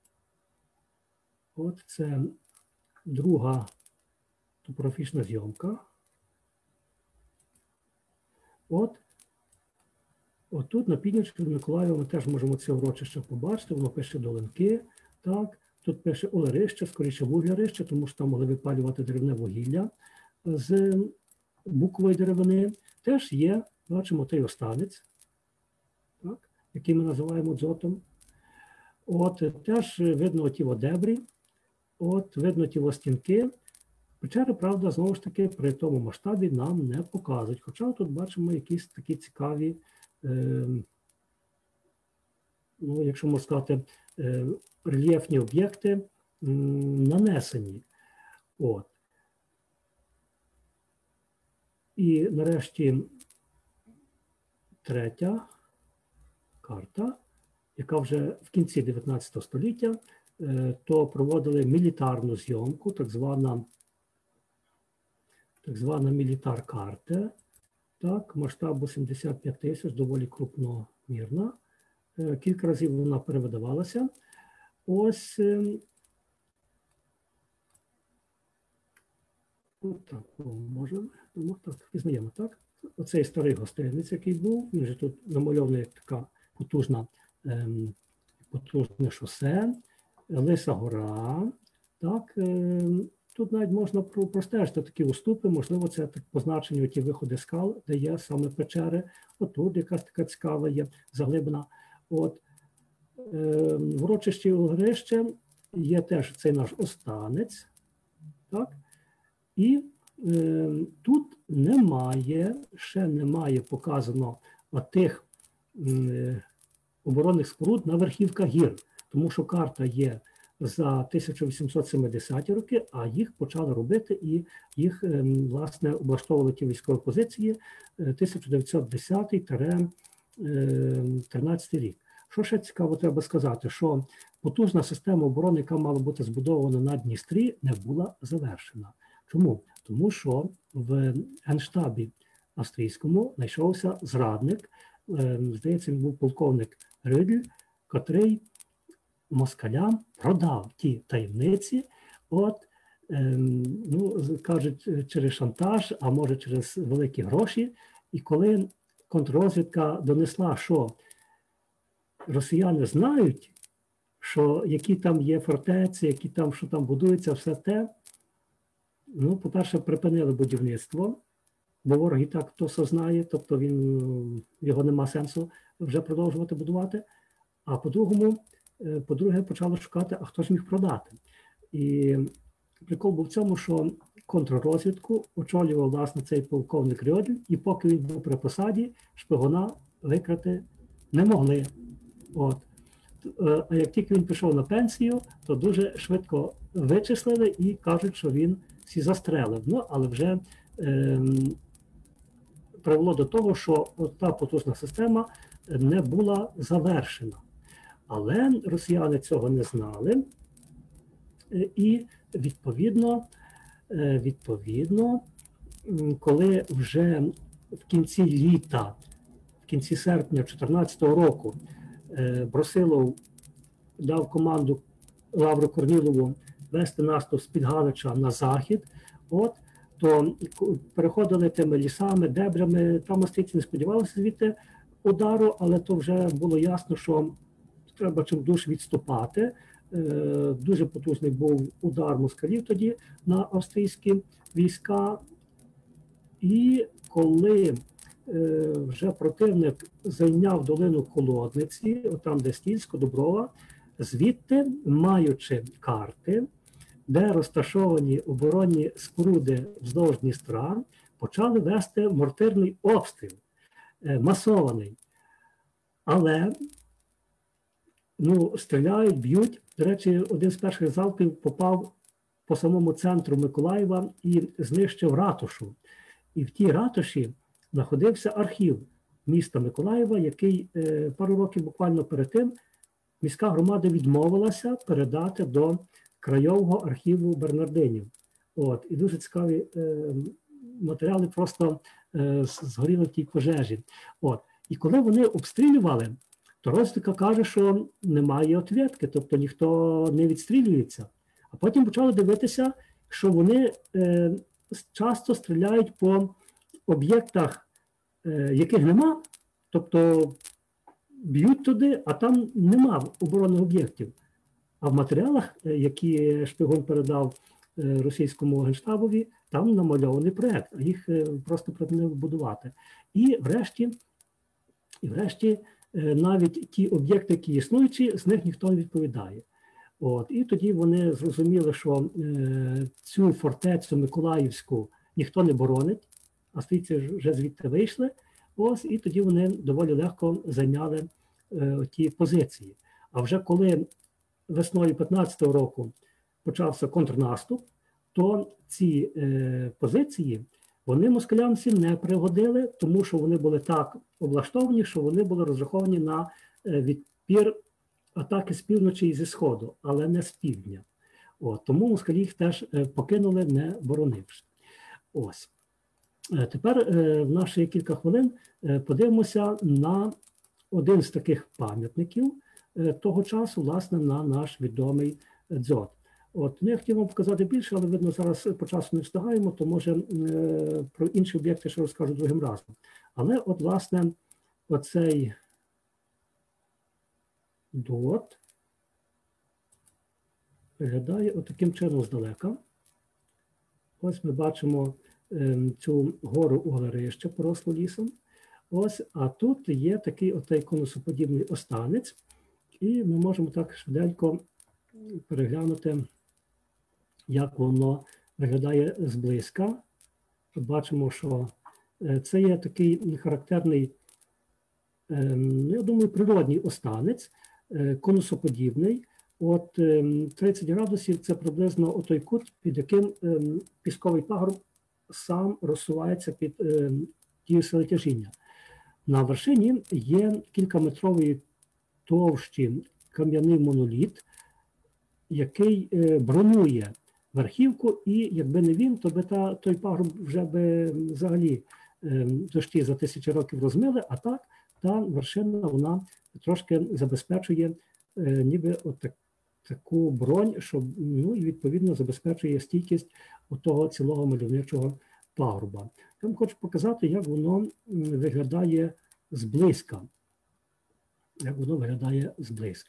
От це друга топографічна зйомка. Отут на північ від Миколаєва ми теж можемо це урочище побачити, воно пише Долинки, так. Тут пише Олерище, скоріше Вуглярище, тому що там могли випалювати деревне вугілля з букової деревини. Теж є, бачимо, той останець, так, який ми називаємо дзотом. От, теж видно ті дебрі, от, видно ті стінки. Печери, правда, знову ж таки, при тому масштабі нам не показують. Хоча тут бачимо якісь такі цікаві, ну, якщо можна сказати, рельєфні об'єкти нанесені. От. І нарешті третя карта, яка вже в кінці 19 століття, то проводили мілітарну зйомку, так звана мілітар-карта, так, масштабу 75 тисяч, доволі крупномірна. Кілька разів вона перевидавалася. Ось так, можемо, так, пізнаємо, так? Оцей старий гостинець, який був, він же тут намальований як така потужне шосе, Лиса гора, так, тут навіть можна простежити такі уступи, можливо, це так позначені ті виходи скал, де є саме печери, отут якась така цікава є, заглибина. От, в урочищі Углярище є теж цей наш останець, так, і тут ще немає показано тих оборонних споруд на верхівках гір, тому що карта є за 1870-ті роки, а їх почали робити і їх, власне, облаштовували ті військові позиції 1910-13 рік. Що ще цікаво треба сказати, що потужна система оборони, яка мала бути збудована на Дністрі, не була завершена. Чому? Тому що в Генштабі австрійському знайшовся зрадник, здається, він був полковник Рюдель, котрий москалям продав ті таємниці, ну, кажуть, через шантаж, а може через великі гроші. І коли контррозвідка донесла, що росіяни знають, що які там є фортеці, які там, що там будується, все те, ну, по-перше, припинили будівництво, бо ворог і так то все знає, тобто його нема сенсу вже продовжувати будувати. А по-друге, почали шукати, а хто ж міг продати. І прикол був в цьому, що контррозвідку очолював, власне, цей полковник Рьодль, і поки він був при посаді, шпигуна викрити не могли. А як тільки він пішов на пенсію, то дуже швидко вичислили і кажуть, що він всі застрелив. Ну, але вже привело до того, що та потужна система не була завершена. Але росіяни цього не знали, і відповідно, коли вже в кінці літа, в кінці серпня 2014 року Брусилов дав команду Лавру Корнілову вести наступ з-під Галича на захід, то переходили тими лісами, дебрями, там австрійці не сподівалися звідти удару, але то вже було ясно, що треба чимдуж відступати. Дуже потужний був удар москалів тоді на австрійські війська. І коли вже противник зайняв долину Холодниці, там де Стільсько, Дуброва, звідти, маючи карти, де розташовані оборонні споруди вздовж Дністра, почали вести мортирний обстріл, масований. Але стріляють, б'ють. До речі, один з перших залпів попав по самому центру Миколаєва і знищив ратушу. І в тій ратуші знаходився архів міста Миколаєва, який пару років буквально перед тим міська громада відмовилася передати до Краєвого архіву Бернардинів. І дуже цікаві матеріали просто згоріли в тій пожежі. І коли вони обстрілювали, то розвідка каже, що немає отвідки, тобто ніхто не відстрілюється. А потім почали дивитися, що вони часто стріляють по об'єктах, яких нема, тобто б'ють туди, а там нема оборонних об'єктів. А в матеріалах, які шпигун передав російському генштабові, там намальований проєкт, а їх просто припинили будувати. І врешті навіть ті об'єкти, які існуючі, з них ніхто не відповідає. І тоді вони зрозуміли, що цю фортецю Миколаївську ніхто не боронить, австрійці вже звідти вийшли, і тоді вони доволі легко зайняли ті позиції. А вже коли весною 15-го року почався контрнаступ, то ці позиції, вони москалянці не пригодили, тому що вони були так облаштовані, що вони були розраховані на відпір атаки з півночі і зі сходу, але не з півдня. Тому москалі їх теж покинули, не боронивши. Тепер в наші кілька хвилин подивимося на один з таких пам'ятників того часу, власне, на наш відомий дзот. Я хотів вам показати більше, але, видно, зараз по часу не встигаємо, то, може, про інші об'єкти ще розкажу другим разом. Але, власне, оцей ДОТ виглядає таким чином здалека. Ось ми бачимо цю гору Углерища, порослу лісом. А тут є такий конусоподібний останець, і ми можемо так швиденько переглянути, як воно виглядає зблизька. Бачимо, що це є такий характерний, я думаю, природній останець, конусоподібний. 30 градусів – це приблизно той кут, під яким пісковий пагорб сам розсувається під дією сили тяжіння. На вершині є кількаметровий товщий кам'яний моноліт, який бронує верхівку, і якби не він, то би той пагорб вже би взагалі дощі за тисячі років розмили, а так та вершина вона трошки забезпечує ніби таку бронь, що і відповідно забезпечує стійкість того цілого мальовничого пагорба. Я вам хочу показати, як воно виглядає зблизька. Як воно виглядає зблизька.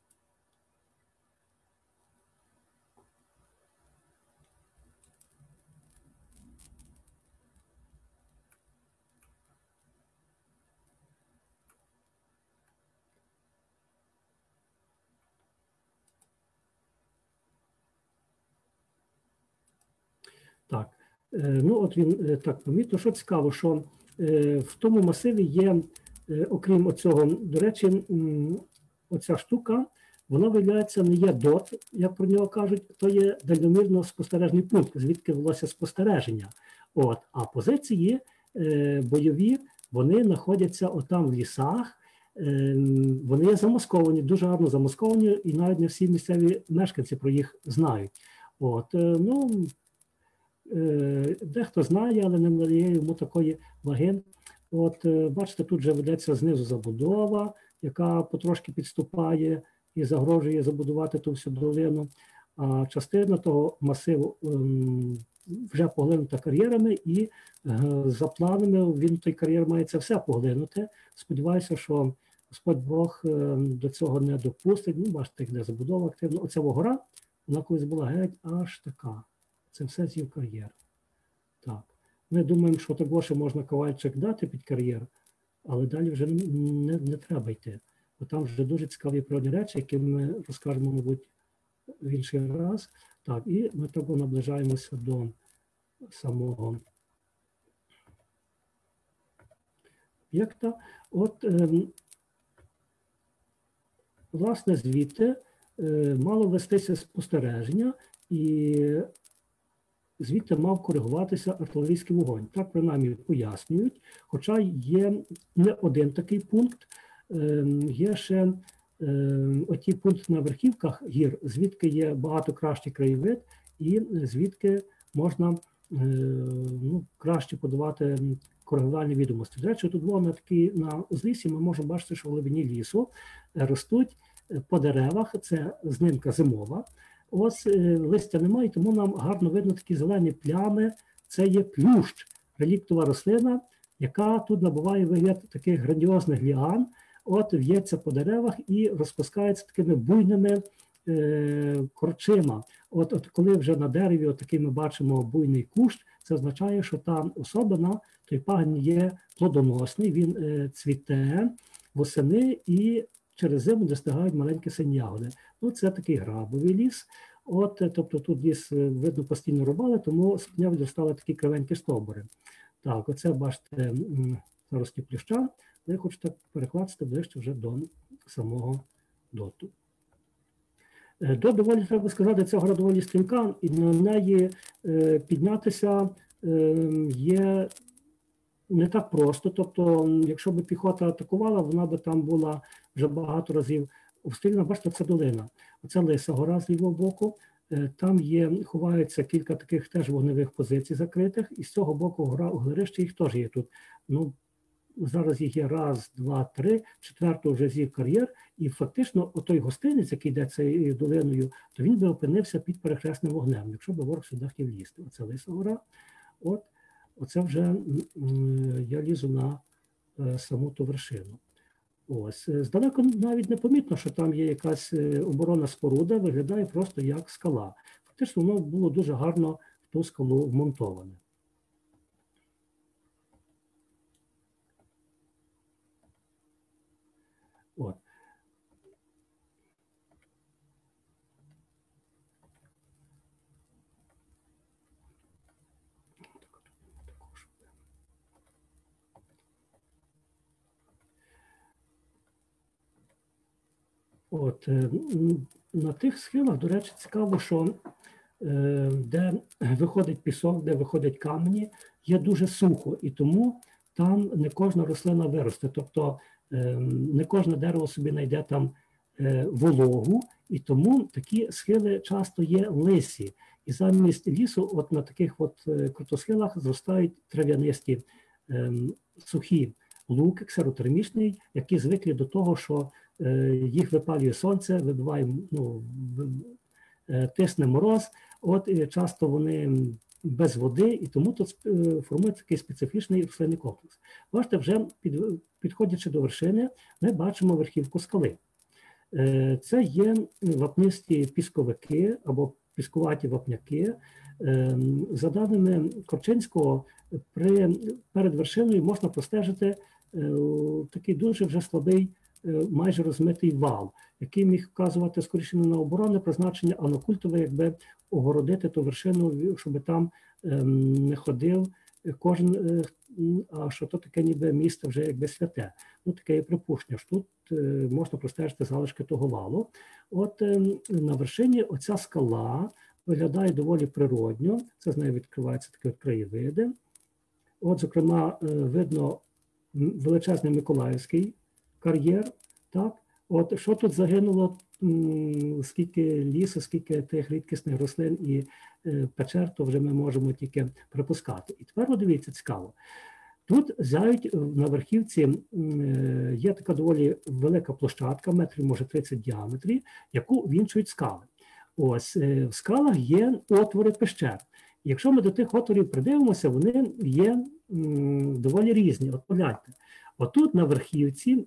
Так, от він так помітно. Що цікаво, що в тому масиві є, окрім оцього, до речі, оця штука, вона, виявляється, не є ДОТ, як про нього кажуть, то є дальномірно спостережний пункт, звідки велося спостереження. А позиції бойові, вони знаходяться отам в лісах, вони є замасковані, дуже гарно замасковані, і навіть не всі місцеві мешканці про їх знають. Дехто знає, але не надає йому такої ваги. Бачите, тут вже ведеться знизу забудова, яка потрошки підступає і загрожує забудувати ту всю долину. А частина того масиву вже поглинута кар'єрами, і за планами він той кар'єр має це все поглинути. Сподіваюся, що Господь Бог до цього не допустить. Бачите, де забудова активно. Оця гора, вона колись була геть аж така. Це все з'їв кар'єр. Так. Ми думаємо, що також ще можна ковальчик дати під кар'єр, але далі вже не треба йти. Бо там вже дуже цікаві природні речі, які ми розкажемо, мабуть, в інший раз. Так, і ми так наближаємося до самого об'єкта. Власне, звідти мало вестися спостереження, і звідти мав коригуватися артилерійський вогонь. Так, принаймні, пояснюють. Хоча є не один такий пункт, є ще оті пункти на верхівках гір, звідки є багато кращий краєвид, і звідки можна краще подавати коригувальні відомості. До речі, тут на узліссі ми можемо бачити, що в глибині лісу ростуть по деревах, це знimка зимова. Листя немає, тому нам гарно видно такі зелені плями. Це є плющ, реліктова рослина, яка тут набуває вигляд таких грандіозних ліан, в'ється по деревах і розпускається такими буйними корчима. Коли вже на дереві такий ми бачимо буйний кущ, це означає, що та особина, той пагін є плодоносний, він цвіте восени і через зиму достигають маленькі сині ягоди. Це такий грабовий ліс. Тобто тут ліс, видно, постійно рубали, тому з пня відростали такі кривенькі стовбури. Так, оце, бачите, зарості плюща. Я хочу так перекласти ближче вже до самого доту. Дот доволі, треба сказати, ця гора доволі стрімка, і на неї піднятися є не так просто. Тобто, якщо б піхота атакувала, вона б там була вже багато разів обстріляна. Бачите, це долина. Оце Лиса гора з лівого боку. Там ховаються кілька таких теж вогневих позицій закритих. І з цього боку гора Углерище, їх теж є тут. Зараз їх є раз, два, три, четвертого вже з'їв кар'єр. І фактично отой гостинець, який йде цією долиною, то він би опинився під перехресним вогнем, якщо б ворог сюди хотів лізти. Оце Лиса гора. Оце вже я лізу на саму ту вершину. Здалеку навіть не помітно, що там є якась оборонна споруда, виглядає просто як скала. Фактично воно було дуже гарно в ту скалу вмонтоване. На тих схилах, до речі, цікаво, що де виходить пісок, де виходять камені, є дуже сухо, і тому там не кожна рослина виросте. Тобто Не кожне дерево собі знайде там вологу, і тому такі схили часто є лисі. І замість лісу от на таких от крутосхилах зростають трав'янисті сухі луки, ксеротермічний, які звикли до того, що їх випалює сонце, вибиває, тисне мороз, от і часто вони без води, і тому тут формується такий специфічний рослинний комплекс. Бачите, вже підходячи до вершини, ми бачимо верхівку скали. Це є вапнисті пісковики або піскуваті вапняки. За даними Корчинського, перед вершиною можна простежити такий дуже вже слабий, майже розмитий вал, який міг вказувати скоріше не на оборонне призначення, а на культове, якби огородити ту вершину, щоб там не ходив кожен, а що то таке ніби місце вже якби святе. Ну, таке є припущення, що тут можна простежити залишки того валу. От на вершині оця скала виглядає доволі природньо, це з нею відкриваються такі от краєвиди. От, зокрема, видно величезний Миколаївський кар'єр, так? От що тут загинуло, скільки лісу, скільки тих рідкісних рослин і печер, то вже ми можемо тільки припускати. І тепер, дивіться, цікаво. Тут зяють на верхівці, є така доволі велика площадка, метрів, може 30 в діаметрі, яку вінчують скали. Ось, в скалах є отвори пещер. І якщо ми до тих отворів придивимося, вони є доволі різні. От погляньте. Отут на верхівці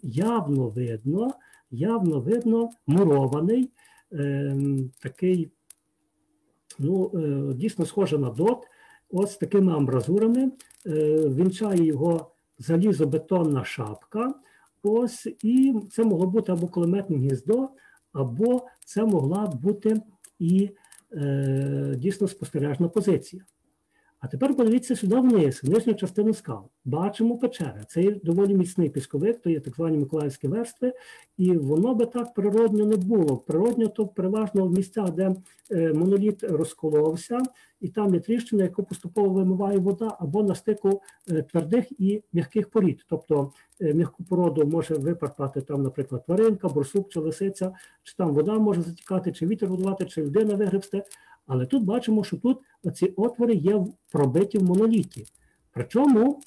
явно видно мурований, такий, ну, дійсно схоже на дот, ось з такими амбразурами, вінчає його залізобетонна шапка, ось, і це могло бути або кулеметне гніздо, або це могла бути і дійсно спостережна позиція. А тепер подивіться сюди вниз, в нижню частину скал. Бачимо печери. Це є доволі міцний пісковик, то є так звані Миколаївські верстви, і воно би так природньо не було. Природньо то переважно в місцях, де моноліт розколовся, і там є тріщина, яку поступово вимиває вода, або на стику твердих і м'яких порід. Тобто м'яку породу може випарпати там, наприклад, тваринка, борсук чи лисиця, чи там вода може затікати, чи вітер водувати, чи людина вигребсти. Але тут бачимо, що тут оці отвори є пробиті в моноліті. Причому,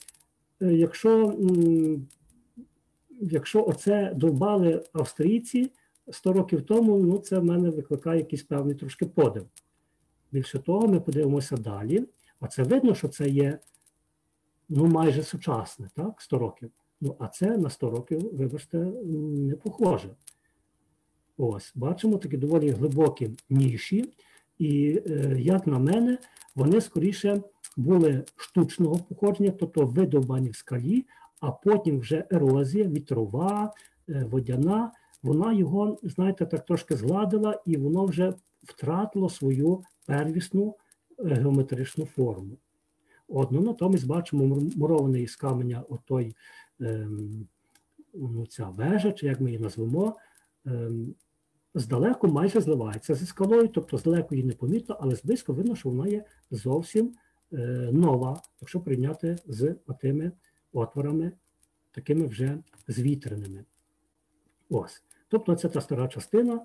якщо оце довбали австрійці 100 років тому, ну це в мене викликає якийсь певний трошки подив. Більше того, ми подивимося далі. Оце видно, що це є, ну, майже сучасне, так, 100 років. Ну, а це на 100 років, вибачте, не похоже. Ось, бачимо такі доволі глибокі ніші. І, як на мене, вони скоріше були штучного походження, тобто видовбані в скалі, а потім вже ерозія, вітрова, водяна, вона його, знаєте, так трошки згладила, і воно вже втратило свою первісну геометричну форму. От, ну, натомість бачимо мурований із каменя отой, ну, ця вежа, чи як ми її назвемо, здалеку майже зливається зі скалою, тобто здалеку її непомітно, але зблизько видно, що вона є зовсім нова, якщо порівняти з отими отворами, такими вже звітряними. Ось. Тобто це та стара частина.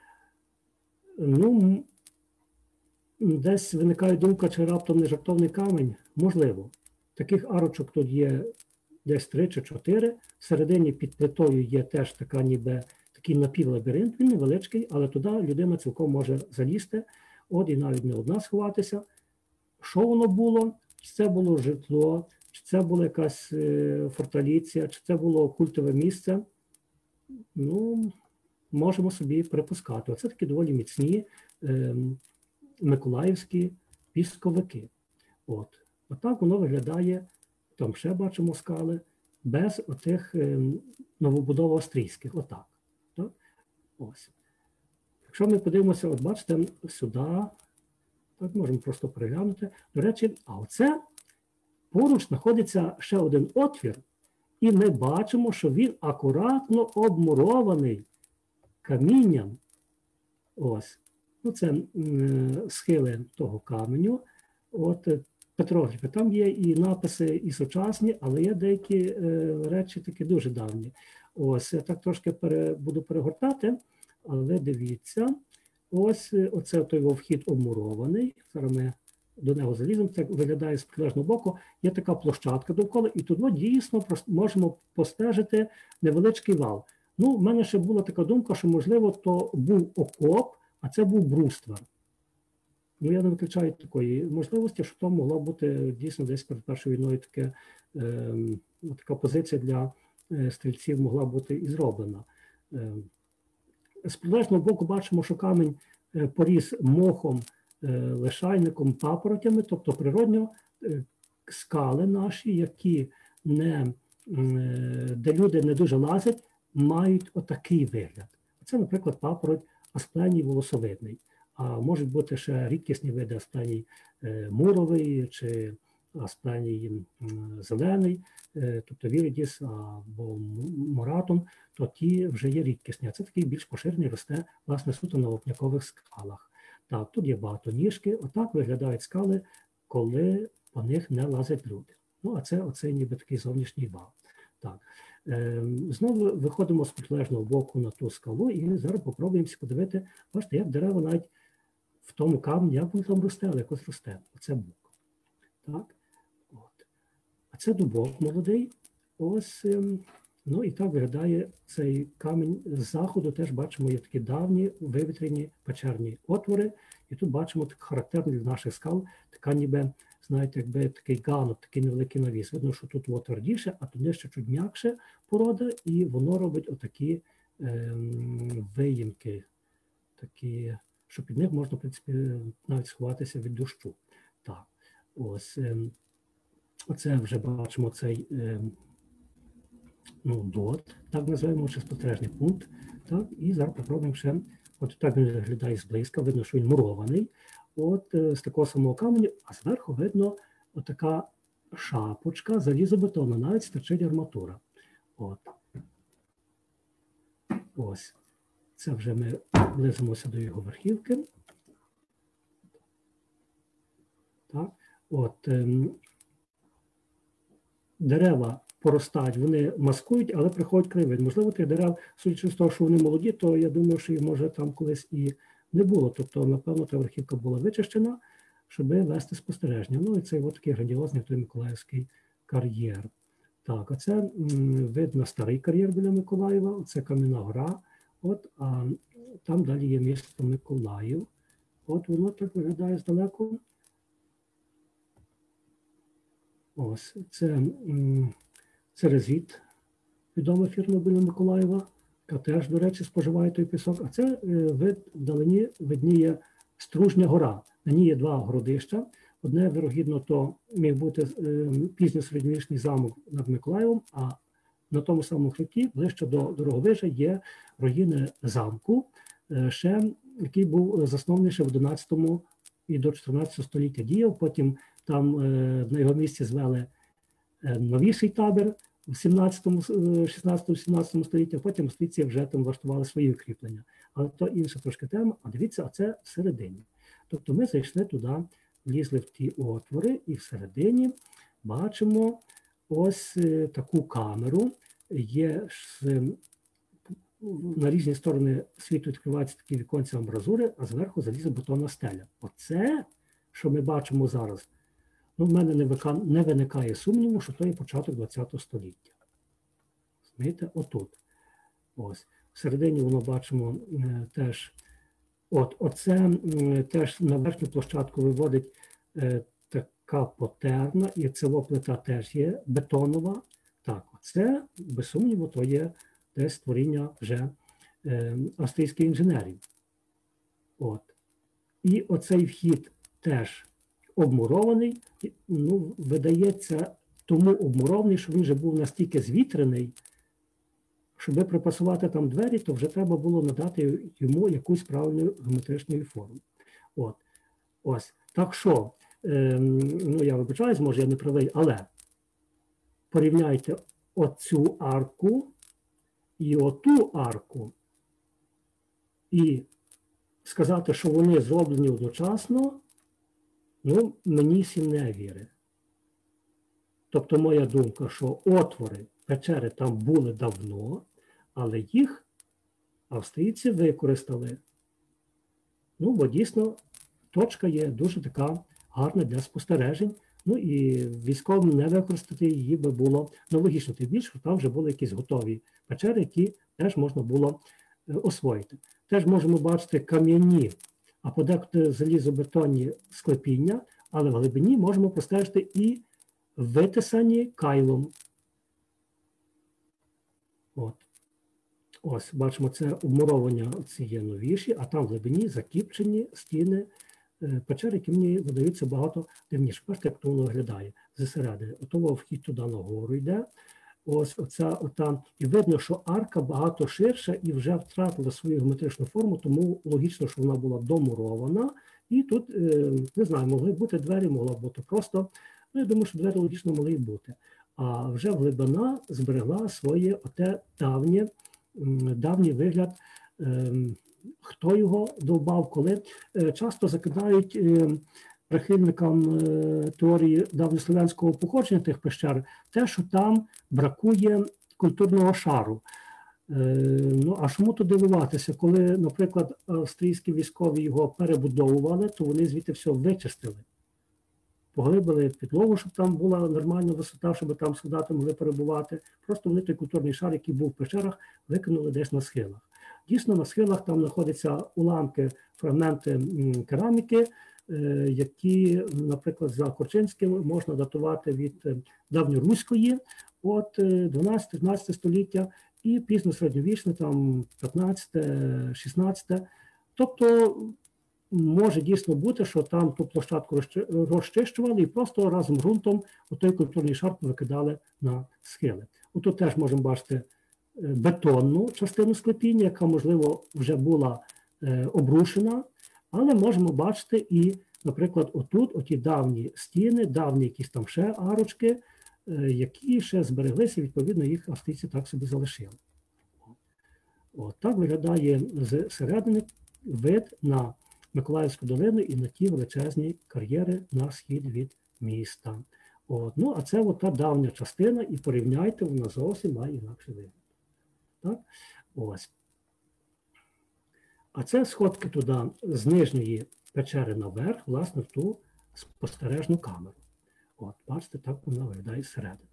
Ну, десь виникає думка, чи раптом не жартовний камінь. Можливо. Таких арочок тут є десь 3 чи 4. Всередині під плитою є теж така ніби такий напівлабіринт, він невеличкий, але туди людина цілком може залізти, от і навіть не одна сховатися. Що воно було? Чи це було житло, чи це була якась форталіція, чи це було культове місце? Ну, можемо собі припускати. Оце такі доволі міцні миколаївські пісковики. Отак воно виглядає, там ще бачимо скали, без отих новобудов австрійських. Отак. Так? Ось. Якщо ми подивимося, от бачите, сюди, так можемо просто переглянути. До речі, а оце поруч знаходиться ще один отвір, і ми бачимо, що він акуратно обмурований камінням. Ось. Ну, це схили того каменю. От петрогліфи. Там є і написи, і сучасні, але є деякі речі такі дуже давні. Ось, я так трошки буду перегортати, але дивіться, ось оце той вхід обмурований. Зараз ми до нього заліземо, це виглядає з протилежного боку. Є така площадка довкола, і тут дійсно можемо постежити невеличкий вал. Ну, в мене ще була така думка, що, можливо, то був окоп, а це був бруствер. Ну, я не виключаю такої можливості, що там могла бути дійсно десь перед Першою війною така позиція для стрільців могла бути і зроблена. З протилежного боку бачимо, що камінь поріс мохом, лишайником, папоротями, тобто природньо скали наші, які де люди не дуже лазять, мають отакий вигляд. Це, наприклад, папороть Аспленій волосовидний. А можуть бути ще рідкісні види Аспленій муровий чи Аспленій зелений, тобто віридіс або моратум, то ті вже є рідкісні. А це такий більш поширений росте, власне, суто на вапнякових скалах. Так, тут є багатоніжки. Отак виглядають скали, коли по них не лазять люди. Ну, а це оцей ніби такий зовнішній вал. Так. Знову виходимо з протилежного боку на ту скалу і зараз попробуємося подивити, бачите, як дерева навіть в тому камені, як воно там росте, але якось росте. Оце бук. Так. От. А це дубок молодий. Ось, ну і так виглядає цей камінь з заходу. Теж бачимо, є такі давні вивітряні печерні отвори. І тут бачимо так характерний для наших скал, така ніби, знаєте, якби такий ганок, такий невеликий навіс. Видно, що тут твердіше, а тут нижче чуть м'якше порода, і воно робить отакі виїмки, такі, що під них можна, в принципі, навіть сховатися від дощу. Так, ось, оце вже бачимо цей дот, так називаємо, чи спостережний пункт. Так, і зараз попробуємо ще, от так він виглядає зблизька, видно, що він мурований. От з такого самого каменю, а зверху видно отака шапочка залізобетонна, навіть стирчить арматура. От. Ось. Це вже ми близимося до його верхівки. Так. От. Дерева поростають, вони маскують, але приходять кривий. Можливо, тих дерев, судячи з того, що вони молоді, то я думаю, що їх може там колись і не було. Тобто, напевно, та верхівка була вичищена, щоб вести спостереження. Ну і це ось такий грандіозний той Миколаївський кар'єр. Так, оце видно старий кар'єр біля Миколаєва, це Кам'яна Гора. От, а там далі є місто Миколаїв. От воно так виглядає здалеку. Ось, це Резіт, відома фірма біля Миколаєва, яка теж, до речі, споживає той пісок. А це вдалині видніє Стружня гора. На ній є два городища. Одне, вірогідно, то міг бути пізньосередньовічний замок над Миколаєвом, а на тому самому хребті, ближче до Дороговижа, є руїни замку, який був заснований ще в 11 і до 14 століття діяв. Потім там на його місці звели новіший табір в 16-17 столітті, а потім австрійці вже там влаштували свої укріплення. Але то інша трошки тема. А дивіться, а це всередині. Тобто ми зайшли туди, влізли в ті отвори, і всередині бачимо ось таку камеру. Є на різні сторони світу відкриваються такі віконці амбразури, а зверху залізобетонна стеля. Оце, що ми бачимо зараз, ну, в мене не виникає сумніву, що то є початок ХХ століття. Знаєте, отут. Ось. Всередині воно бачимо теж, оце теж на верхню площадку виводить така потерна, і цева плита теж є бетонова. Так, оце, без сумніву, то є десь створіння вже австрійських інженерів. От. І оцей вхід теж обмурований, ну, видається тому обмурований, що він вже був настільки звітрений, щоб припасувати там двері, то вже треба було надати йому якусь правильну геометричну форму. От. Ось. Так що, ну я вибачаюсь, може я не правий, але порівняйте оцю арку і оту арку, і сказати, що вони зроблені одночасно, ну, мені всім не вірить. Тобто моя думка, що отвори, печери там були давно, але їх австрійці використали. Ну, бо дійсно точка є дуже така гарна для спостережень. Ну і військовим не використати її би було логічно, тим більше, що там вже були якісь готові печери, які теж можна було освоїти. Теж можемо бачити кам'яні, а подекуди залізобетонні склепіння, але в глибині можемо простежити і витисані кайлом. От. Ось, бачимо, це обмуровання ці є новіші, а там в глибині закіпчені стіни печер, які мені видаються багато дивніше. Бачите, як то воно виглядає зсередини. Отого вхід туди нагору йде. Ось оця отам. І видно, що арка багато ширша і вже втратила свою геометричну форму, тому логічно, що вона була домурована. І тут, не знаю, могли бути двері, могла бути просто. Ну, я думаю, що двері логічно могли й бути. А вже глибина зберегла своє оте давній вигляд, хто його довбав, коли. Часто закидають прихильникам теорії давньослов'янського походження тих пещер те, що там бракує культурного шару. Ну, а чому тут дивуватися? Коли, наприклад, австрійські військові його перебудовували, то вони звідти все вичистили. Поглибили підлогу, щоб там була нормальна висота, щоб там солдати могли перебувати. Просто вони той культурний шар, який був в печерах, викинули десь на схилах. Дійсно, на схилах там знаходяться уламки, фрагменти кераміки, які, наприклад, за Корчинським можна датувати від давньоруської, от 12-13 століття, і пізно середньовічне, там 15-16. Тобто, може дійсно бути, що там ту площадку розчищували і просто разом з ґрунтом той культурний шар викидали на схили. Отут теж можемо бачити бетонну частину склепіння, яка, можливо, вже була обрушена, але можемо бачити і, наприклад, отут, оті давні стіни, давні якісь там ще арочки, які ще збереглися, відповідно, їх австрійці так собі залишили. От так виглядає зсередини вид на Миколаївську долину і на ті величезні кар'єри на схід від міста. От. Ну, а це от та давня частина, і порівняйте, вона зовсім має інакший вигляд. Так? Ось. А це сходки туди з нижньої печери наверх, власне, в ту спостережну камеру. От, бачите, так вона виглядає зсередини.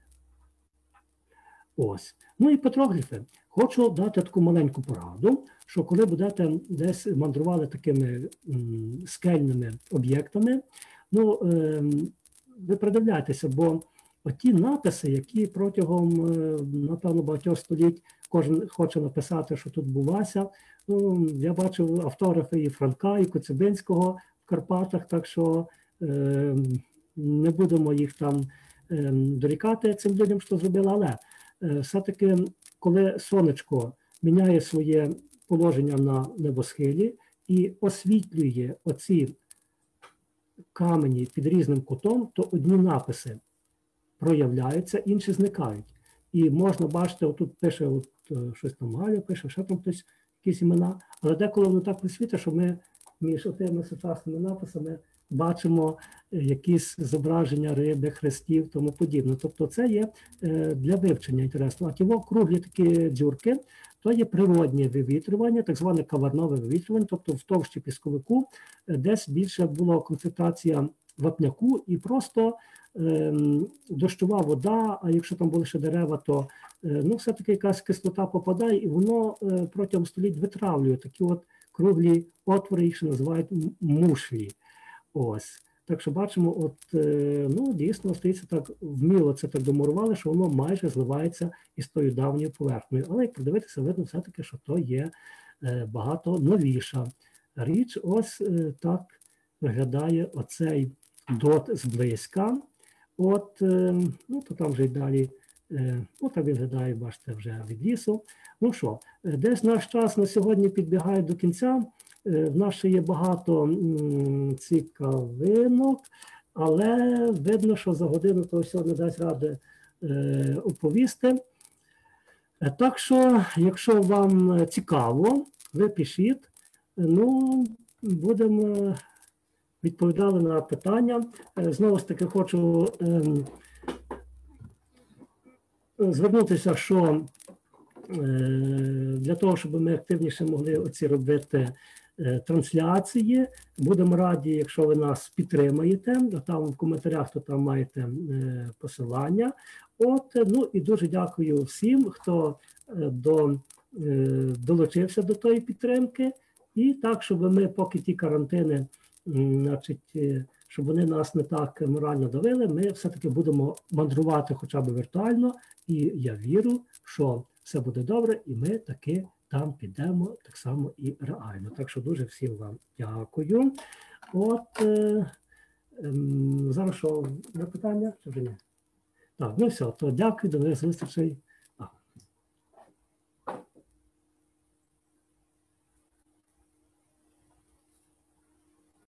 Ось. Ну і петрогліфи. Хочу дати таку маленьку пораду, що коли будете десь мандрували такими скельними об'єктами, ну, ви придивляйтеся, бо оті написи, які протягом, напевно, багатьох століть кожен хоче написати, що тут був Вася. Ну, я бачив автографи і Франка, і Коцюбинського в Карпатах, так що не будемо їх там дорікати цим людям, що зробили, але все-таки, коли сонечко міняє своє положення на небосхилі і освітлює оці камені під різним кутом, то одні написи проявляються, інші зникають. І можна бачити, отут пише, от, щось там Галя пише, ще там хтось, якісь імена, але деколи воно так присвітить, що ми між тими сучасними написами бачимо якісь зображення риби, хрестів, тому подібне. Тобто це є для вивчення інтересно. А ті круглі такі дзюрки, то є природнє вивітрювання, так зване кавернове вивітрювання, тобто в товщі пісковику десь більше була концентрація вапняку і просто дощова вода, а якщо там були ще дерева, то ну, все-таки якась кислота попадає, і воно протягом століть витравлює такі от круглі отвори, їх ще називають мушлі. Ось. Так що бачимо, от, ну, дійсно, австрійці так вміло це так домурували, що воно майже зливається із тою давньою поверхнею. Але як подивитися, видно все-таки, що то є багато новіша річ. Ось так виглядає оцей дот зблизька. От, ну, то там вже й далі, ну, так виглядає, бачите, вже від лісу. Ну що, десь наш час на сьогодні підбігає до кінця. В нас ще є багато цікавинок, але видно, що за годину то все не дасть ради оповісти. Так що, якщо вам цікаво, ви пишіть, ну, будемо відповідали на питання. Знову ж таки, хочу звернутися, що для того, щоб ми активніше могли оці робити трансляції. Будемо раді, якщо ви нас підтримаєте. Там в коментарях то там маєте посилання. Ну і дуже дякую всім, хто долучився до тої підтримки. І так, щоб ми, поки ті карантини, значить, щоб вони нас не так морально давили, ми все-таки будемо мандрувати хоча б віртуально. І я вірю, що все буде добре, і ми таки там підемо так само і реально. Так що дуже всім вам дякую. Зараз що, запитання? Чи вже ні? Так, ну все, то дякую, до нових зустрічей.